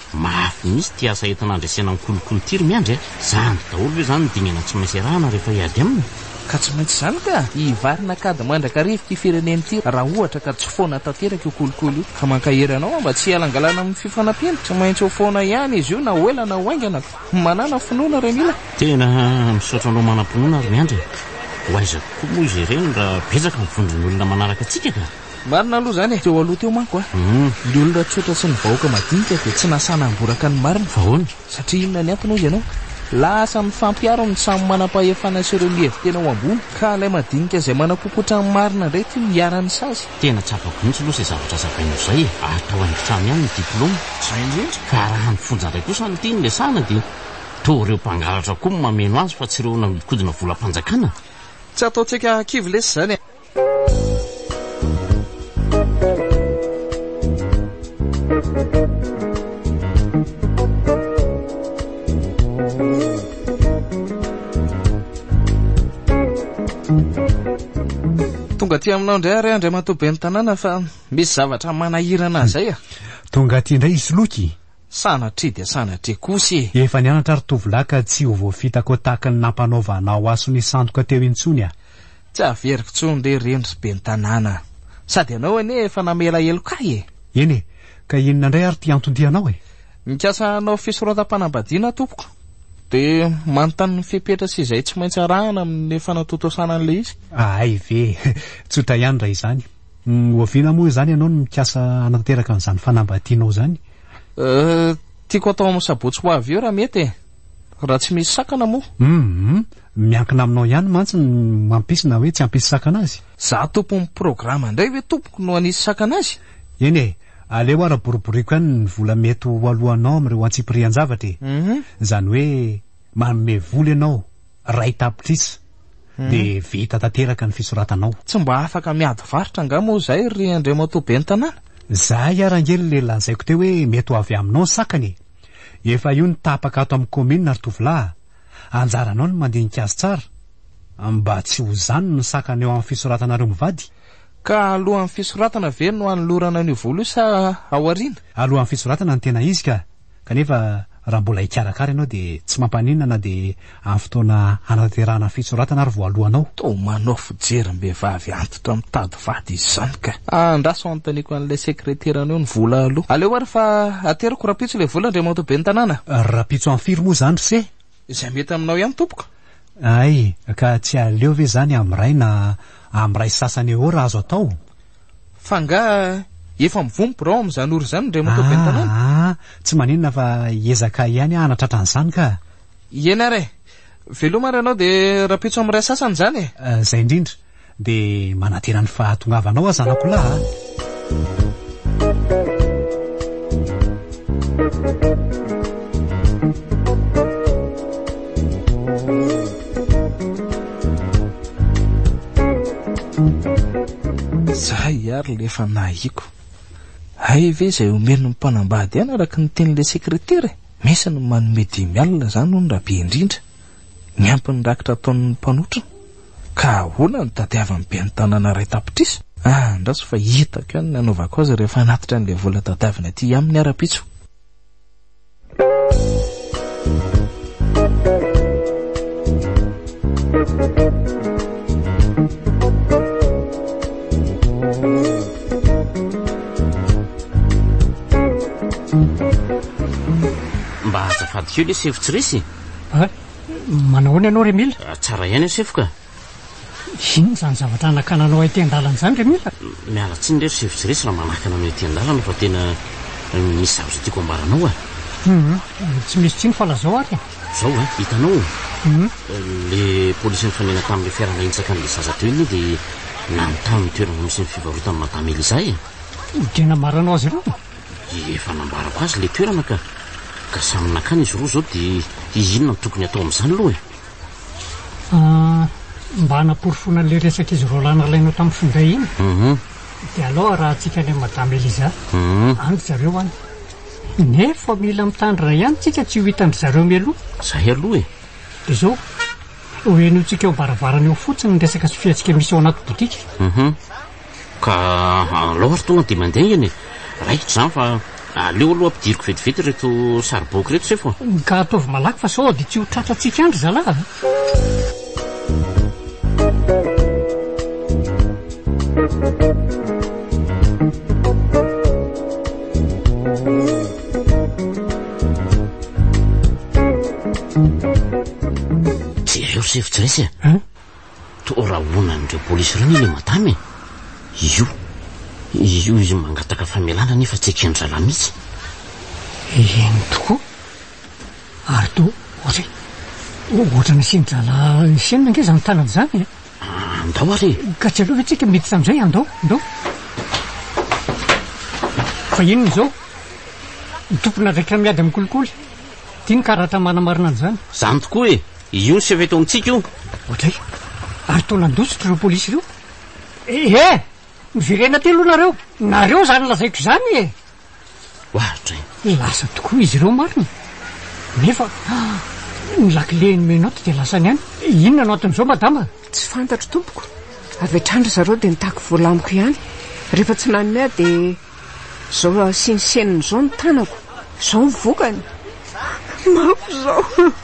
mafy misy ty asa entina andresena amin'ny kolokolotiry miandry a zany daholo hoe zany dingana tsy maintsy rahana rehefa hiady aminy ka tsy maintsy zany ka hivarina kady mandrakarivoka fireneny ty raha ohatra ka tsy foana tanteraka io kolokolo io ka mankahery anao mba tsy halangalana amin'ny fifanampiana tsy maintsy ho foana ihany izy io na hoela na hoaingana manana finoana ray mila tena misaotra anao manam-pinoana ary miandry ho aizako koa moa izy ireny raha betsaka mivondrony olona manaraka atsika ka marina aloha zany e teo aloha teo manko a ny olona tsotra sy ny vahoaka madinika dia tsy nasana amboraka ny marina vahoana satria inona ny antony izy ianao lasa mifampiaro ny samy manam-pahefana sy ireo mihevy tena ho ambony ka ilay madinika izay manakokotra ny marina indray ty miarany sazy tena tsapako mihitsy aloha izay zavatra zavainao izay e atao haingo trano ihany ny diploma zay indrindra ka raha ny fonja indray kosa ny tiany lesana dia to ireo mpangalatra koa no mameno azy fa tsy ireo nakodina volam-panjakana tsy ataontsika kivy lesy zany e tonga ty aminao indray ary andray matobe ny tanàna fa misy zavatra manahirana zay a tonga ty indray izy loky sanatry dia sanatry kosy e efa nianatra ry tovolaka tsy ho voafitako tahaka ny nampanaovanao aso ny sandoka teo intsony a tsy averiko tsony le rendry be ny tanàna sady ianao anie efa namela elokay e eny e ka inona indray ary ty antondianao e mikasa anao fisoratam-panambadiana tompoko dia manontany ny fipetra sy izay tsy maintsy arahana amin'ny fanatotosanan'le izy ay ve tsotra ihany raha izany oaviana moa zany ianao no mikasa anateraka n'izany fanambadianao zany tiako atao amin'ny sabotsy ho avy eo raha mety e raha tsy misy sakana moa mhm miankina aminao ihany mantsy ny mampisy na hoe tsy hampisy sakana azy za tompo ny programa indray hoe tompoko no anisy sakana azy eny e aleo ara boriboriko ihany ny vola mety ho alohanao amin'ireo antsipirian-javatra e zany hoe manome vola ianao ray tapitrisa dia vita tanteraka ny fisoratanao tsy mba afaka miady varotra nga moa zay ry andray matobe ny tanàna za iarangely le lazaiko teo hoe mety ho avy aminao ny sakany efa io ny tapaka ato amin'ny komina ry tovolahy anjaranao ny mandinika azy tsara mba tsy ho zany ny sakany eo amin'ny fisoratanareo mivady ka alohan'ny fisoratana ve no anolorana ny volo sa aoriana alohan'ny fisoratana ny tena izy ka kanefa raha mbola hikarakara ianao dia tsy mampaninana dia amin'ny fotoana anaterahana fisoratana ary voalohanao to manao fijerim-behivavy antitra mitady vady izy zany ka andraso anotaniako an'ilay sekreterana eo ny vola aloha aleo ary fa ateriko rapitso ilay vola indray matobe ny tanàna rapitso amin'ny firy moa zany se izay mety aminao ihany tompoko ay ka tsy aleo ve zany amin'ny ray na amin'ny ray sasany eo raha azo atao fa nga efa mivompo rao amin'izany ory zany indray matobe ny tanàna tsy maninona fa ezaka ihany anatratra an'izany ka eny ary veloma ary ianao dia rapitso amin'ny ray sasany zany e zay indrindra dia manatena ny fahatongavanao azanako lahy zay ary lefa nahiko hay ve izay omeny ny mpanambady ihany araka ny teny'ilay sekretera misy ny manome dimy alina zany ho ny rabe indrindra miampy ny rakitra ataon'ny mpanotrona ka ahoana ny tadiavany be ny tanàna ray tapitrisa andraso fa hitako ihany nanaovako azy rehefa anatitra n'ilay vola tadiavina aty amin'ny ara-pitso mba azafady keo le sefotsy resy a manahoana ianao Remila tsara ihany sefoka iny zany zavatra anakananao ay ten-dalana zany Remila miala tsiny ndray sefotsy resy raha manakana amin'ny ten-dalana fa tena misy zavatra tiako ambaranao a tsy misy tsiny fa lazao ary zao a hitanao le polisy nifanena tamin'le fiaranaintsaka n'le zaza teo iny dia nanontany ny toerana misy ny fivarotany madame Elizay tena maranao azy ireo efa nambarako azy le toerana ka ka samy nakany izy roa zao dia inona ny tokony atao amin'izany aloha e mba hanaporofona le resaka izy roa lanalainao tamin'ny finday iny dia aloha raha tsika le madame Eliza any zareo any nefa mila mitandrina ihany tsika tsy ho hitandry zareo mialoha zahay aloha e dia zao hoenio tsika eo baravarana eo fotsiny ny resaka sofiantsika misy ao anaty botika ka aloha ary tonga dia mandeha eny e raikitra zany fa aleo aloha ampidiriko vetivety reto saroboky reto se fo ka ataovy malaky fa sao dia tsy ho tratratsika andry zalahy. tsy eo sefitsy resy e to raha onan'ireo polisy reny le madamy io io izy mangataka famelana nefa tsy ekendra mihitsy. Eny tokoa ary to ohatra ohatra nasindrala senina nge zany tanany zany e andao ary ka tsy aloha tsika mety tam'izay andao andao fa inona zao mitompona ndraikira miady amin'ny kolikoly tia ny karatra manamarina an'izany zany tokoa e io ny seveto amintsika io ohatray ary to nandositra ireo polisy ireo e mivirena telo nareo nareo zany lazaiko zany e ohatray lasa tokoa izy ireo marina nefa ny lakileny menoty dia lasany any inona no aton'izao madama tsy fantatro tompoko avy atrandro zareo dia nitako voalamiko ihany rehefa tsy nanome dia zao siniseniny zao ny tanako zao mivokany mako zao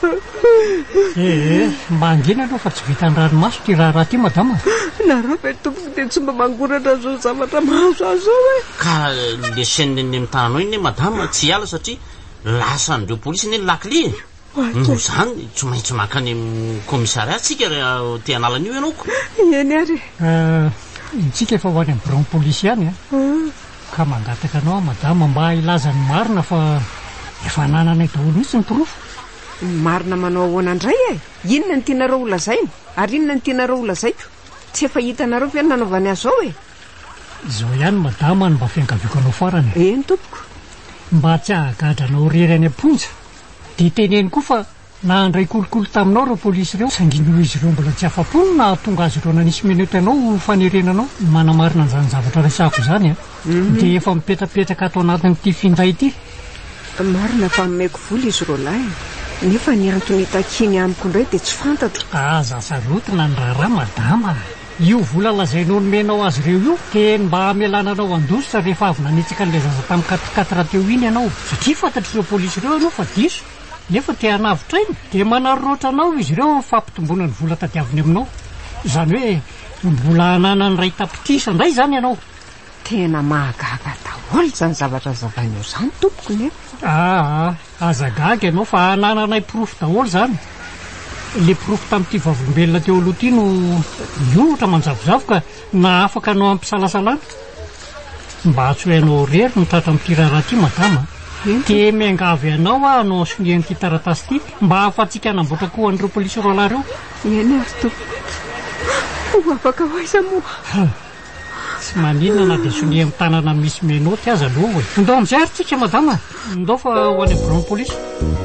ee mangina aloha fa tsy vitany ranomaso ty raharaha ty madama nareo ve tompoko dia tsy mba mangoratra zao zavatra mahazo azao e ka le seniny ny mitananao iny madama tsy hiala satria lasa n'ireo polisy ny lakile no zany tsy maintsy makany komisaria tsika raha te analana io ianaoko eny ary itsika efa ho any amin'ny bron polisy ihany a ka mangataka anao madama mba ilazany marina fa efa nananay daholo mihitsy ny pirofo marina manao ahoanandray e inona ny tianareo olazainy ary inona ny tianareo olazaiko tsy efa hitanareo fa nanaovany azao e izao ihany madama ny mba fiangaviako anao farany eny tompoko mba tsy ahagadranao rery any amponja dia teneny koa fa nahandray kolokolo taminao reo polisy ireo sangino izy ireo mbola tsy afapono na tonga azy ireo nanisy minota anao fanerenanao manamarina an'izany zavatra resako zany a dia efa mipetapetraka atao anatin'ity finday ity marina fa nomeko vola izy reo lahy nefa ny antony hitakiny amiko indray dia tsy fantatro aza sarotina ny raharaha madama io vola lazainao nomenao azy ireo io teny mba hamelananao andositra rehefa avy nanitsaka n'ilay zaza tamin'ny katrikatra teo iny ianao satria fantatr'ireo polisy ireo ianao fa diso nefa te hanavitra iny dia manaroroatra anao izy ireo fampitomboana ny vola tadiaviny aminao izany hoe mbola hanana ny ray tapitisa indray zany ianao tena mahagaga daholo zany zavatra zavainao zany tompoko nefa aa azagaga ianao fa hanananay pirofo daholo zany le pirofo tamin'ity vavombelona teo aloha ty no miotra manjavozavo ka na afaka anao ampisalasalana mba tsy hoanao rery no tratra amin'ity raharaha ty madama te miangavy anao a anao sonian'ity taratasy ty mba afatsika hanamboatra koa an'ireo polisy roalahy reo eny ary tompoko ho afaka hoaiza moa tsy maninona na dia sonia amin'ny tanana misy menoty aza aloha hoe ndao amin'izay ary tsika madama ndao fa ho any bron polisy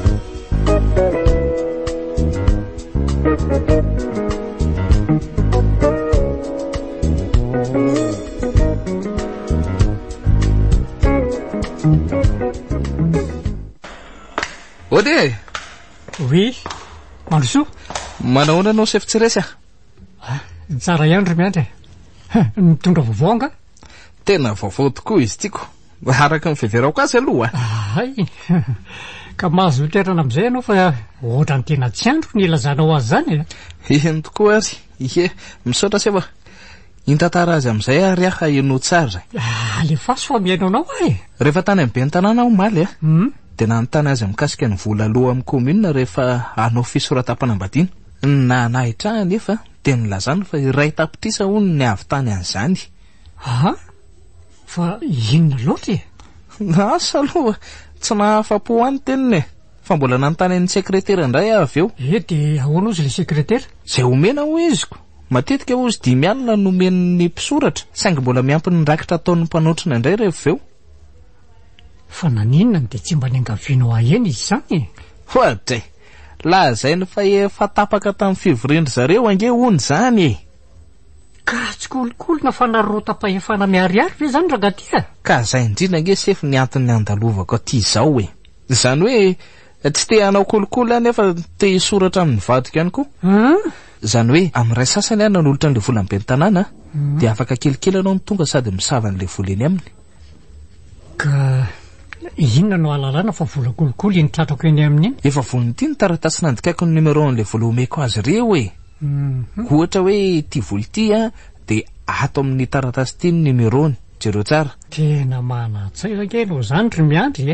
ode oui mandroso manahoana anao sefitsiresa tsara ihany ry miandry mitondra vaovao anga tena vaovao tokoa izy tiako araka mifeverako azy aloha ay ka mahazo toerana amin'izay ianao fa ohatra ny tena tsy andro ny ilazanao azy zany eny tokoa ary ie misaotra sefa intantara azy amin'izay ary aha ianao tsara le fasy fa miainao anao e rehefa tany amin'ny be ny tanàna aho maly a dia nanontany azy mikasika ny vola aloha amin'ny komina rehefa anao fisoratam-panambadiana na nahitra nefa dia nilazany fa iray tapitrisa hono ny avy tany an'izany aha fa inona loatra e asa aloha tsy nahafa-po any teniny e fa mbola nanontany an'ny sekretera indray avy eo e dia ahoana ozy le sekretera izay omena ho iziko matetika ozy dimy alina nomen'ny mpisoratra saingy mbola miampy ny rakitra ataon'ny mpanotrina indray rehefa eo fa naninona dia tsy mba niangavianao aheny izy zany hoatray lazainy fa efa tapaka tamin'ny fivorindry zareo ange hony zany e ka tsy kolikolona fa narotapahefana miariary ve zany ragatia ka zay indrindra nge sefy ny antony andalovako aty zao e zany hoe tsy te hanao kolikoly any efa te hisoratra amin'ny vadika ihany koa zany hoe amin'ray sasany any nanolotra n'le vola mbe ny tanàna dia afaka kelikely anao ny tonga sady misava n'le vola eny aminy ka inona no alalana fa vola kolokolo iny tratrako eny amin'iny efa voniny ity ny taratasy nandikaiko ny numéro-n'le vola omeko azy reo e ohatra hoe ty voly ty a dia ato amin'ny taratasy ty ny numéro-ny jereo tsara tena manatsara kely o zany ry miandry e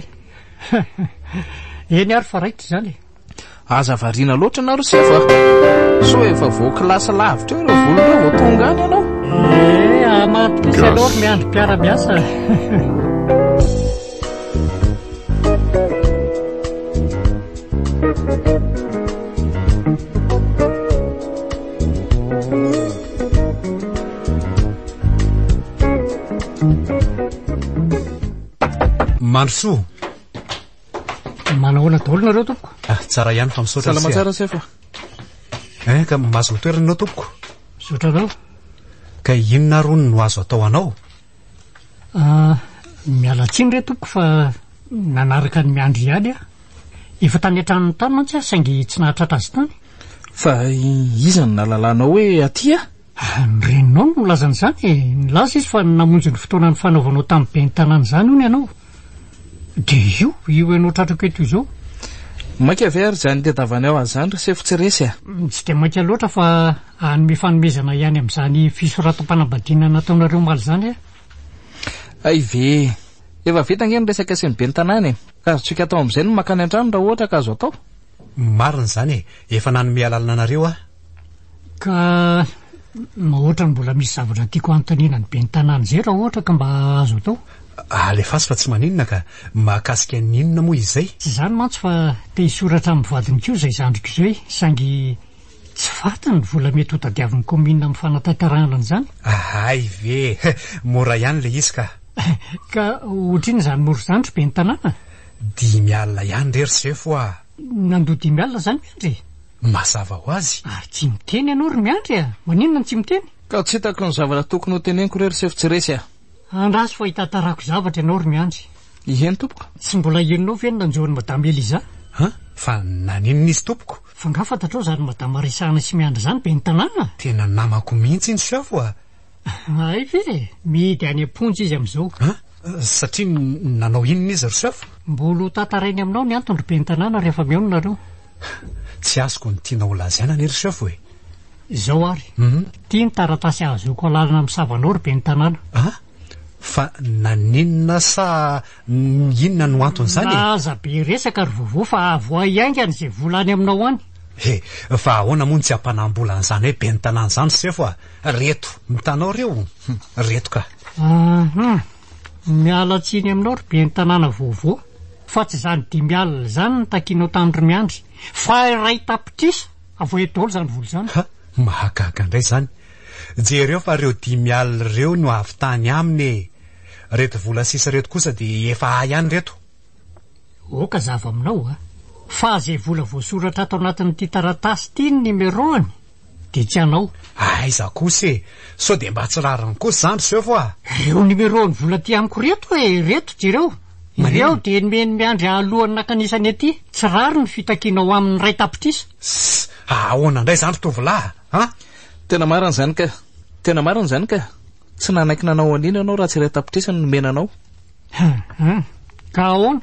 eny ary fa raitra zany e aza variana loatra na ro sefa so efa voakilasa lavitra eo ireo volonreo vao tonga any ianao e amaty aloha ry miandry mpiara-miasa Mandrosoa manahoana daholo nareo tompoko ah tsara ihany fa misaotra salama tsara sefa eh ka mahazo toerana anao tompoko misaotranao ka inona rony no azo atao anao ah miala tsiny re tompoko fa nanaraka ny miandry ihany a efa tany an-tranony tany mantsy a saingy tsy nahatratra azy tany fa iza ny nahalalànao hoe aty a ny reninao no nolaza n'izany nilaza izy fa namonjy ny fotoana ny fanaovanao tamin'ny be ny tanàna izany hono ianao dia io io ianao tratrako eto izao maika ave ary izany tedavany ao azy zany ry sefo tsy resy a tsy dia maika loatra fa anome fanomezana ihany amin'izany fisoratam-panambadiana nataonareo maly zany a ay ve efa vita nge ny resaka sy ny be ny tanàna e ka azotsika atao amin'izay no makany an-trano raha ohatra ka azo atao marina zany e efa nanome alalana anareo a ka ma ohatra ny mbola misy zavatra tiako anontaniana ny be ny tanàna izay raha ohatra ka mba azo atao alefasy fa tsy maninona ka mahakasika ninona moa izay tsy izany mantsy fa te hisoratra amin'ny vadiny ko izay zandriko izay saingy tsy fatany vola mety ho tadiavin'ny komina amin'ny fanatanterahana an'izany ay ve mora ihany le izy ka ka ohatriny izany mora zandry be ny tanàna dimy alina ihany rery sefo a nandoa dimy alina zany miandry mazava ho azy ary tsy miteny ianao ry miandry a maninona ny tsy miteny ka tsy hitako ny zavatra tokony ho teneniko rery sefo tsy resy a andrasy fa hitatarako zavatra ianao ry miandry iheny tompoko tsy mbola henonao ve ny nanjoan'ny madama Eliza ha fa naninona izy tompoko fa nga fantatrao zany madama resahana sy miandry zany be ny tanàna tena namako mihitsy iny sefo a ay ve midy any amponjy izy amin'izao ha satria nanao inona izy ry sefo mbola ho tantarainy aminao ny antony ry be ny tanàna rehefa miaononareo tsy azoko ny tiana ho lazaina ny ry sefo e izao ary tia ny taratasy ahazoko alalana amin'ny savanao ry be ny tanàna a fa naninona sa inona no antony zany e aza be resaka ry vovò fa voaiaingany izay volany aminao any e fa ahoana moa ny tsy ampanambola an'izany hoe be ny tanàna zany sefo a reto mitanao reo reto ka aha miala tsiny aminao ry be ny tanàna vovò fa tsy zany dimy alina zany ny takianao tamin'ny ry miandry fa ray tapitrisa avo edolo zany volo zany ha mahagaga indray zany jereo fa reo dimy alina reo no avy tany aminy reto vola sisa reto kosa dia efa ay ihany reto oka zava aminao a fa zay vola voasoratra ato anatin'ity taratasy ity ny numéro-any dia tsy anao aiza kosa e so dia mba tsy rariny kosa zany sefo a reo numéro-ny vola ty amiko reto e reto jereo ireo dia nomeny miandry alohany nakanisany aty tsy rary ny fitakianao amin'ny ray tapitrisa s ahoana indray zany tovolahy a tena marina zany ka tena marina zany ka tsy nanaiky nanao an'iny ianao raha tsy ray tapitrisa no nomenanao ka ahoana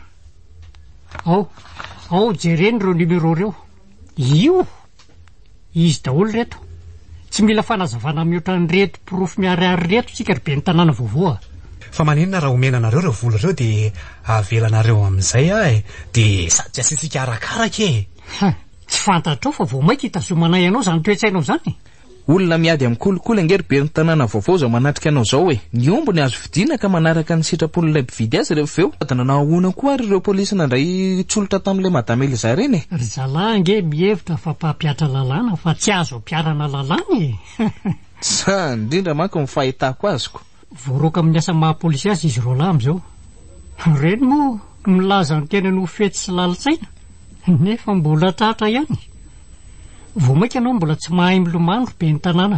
ao ao jereny reo numéro reo io izy daholo reto tsy mila fanazavana mihoatra ny reto porofo miariary reto tsika ry be ny tanàna vovoa fa maninona raha omenanareo reo vola reo dia avelanareo amin'izay a e dia sady tsy asiantsika arakaraka e tsy fantatrao fa vao maika hitazomanay ianao zany toetsainao zany olona miady amin'ny kolikoly angery be ny tanàna vaovao zao manatrika anao zao hoe ny ombo ny azo vidina ka manaraka ny sitrapon'ilay mpividy azy rehefa eo da nanahona koa ary ireo polisy nandray tsolotra tamin'ilay madama Eliza reny e ry zalahy nge mihevitra fa mpampiatra lalàna fa tsy azo ampiarana lalàna e sa indrindra manko ny fahitako azoko voaroka amin'ny asa mahapolisy azy izy roa lahy am'izao reny moa milaza ny tena no fety sy lalatsaina nefa mbola tratra ihany vao maika anao mbola tsy mahay milomano ry be ny tanàna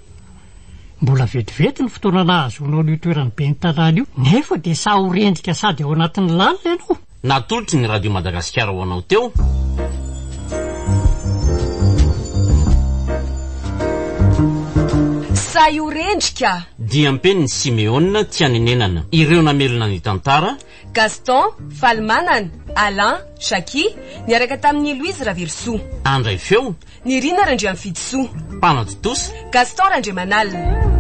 mbola vetivety ny fotoana nahazonao n'io toerany be ny tanàna io nefa dia sa ho rendrika sady ao anatin'ny lalina ianao natolotry ny radio Madagasikara ho anao teo sa io rendrika dia ampeny ny Simeona tia nenenana ireo namelona ny tantara Gaston, Falmanana, Alain, Chaki, niaraka tamin'ny Louise Ravirsoa. Andray feo, Ny Rina Randriamfidsoa. Panadotosa, Gaston Randriamanalina.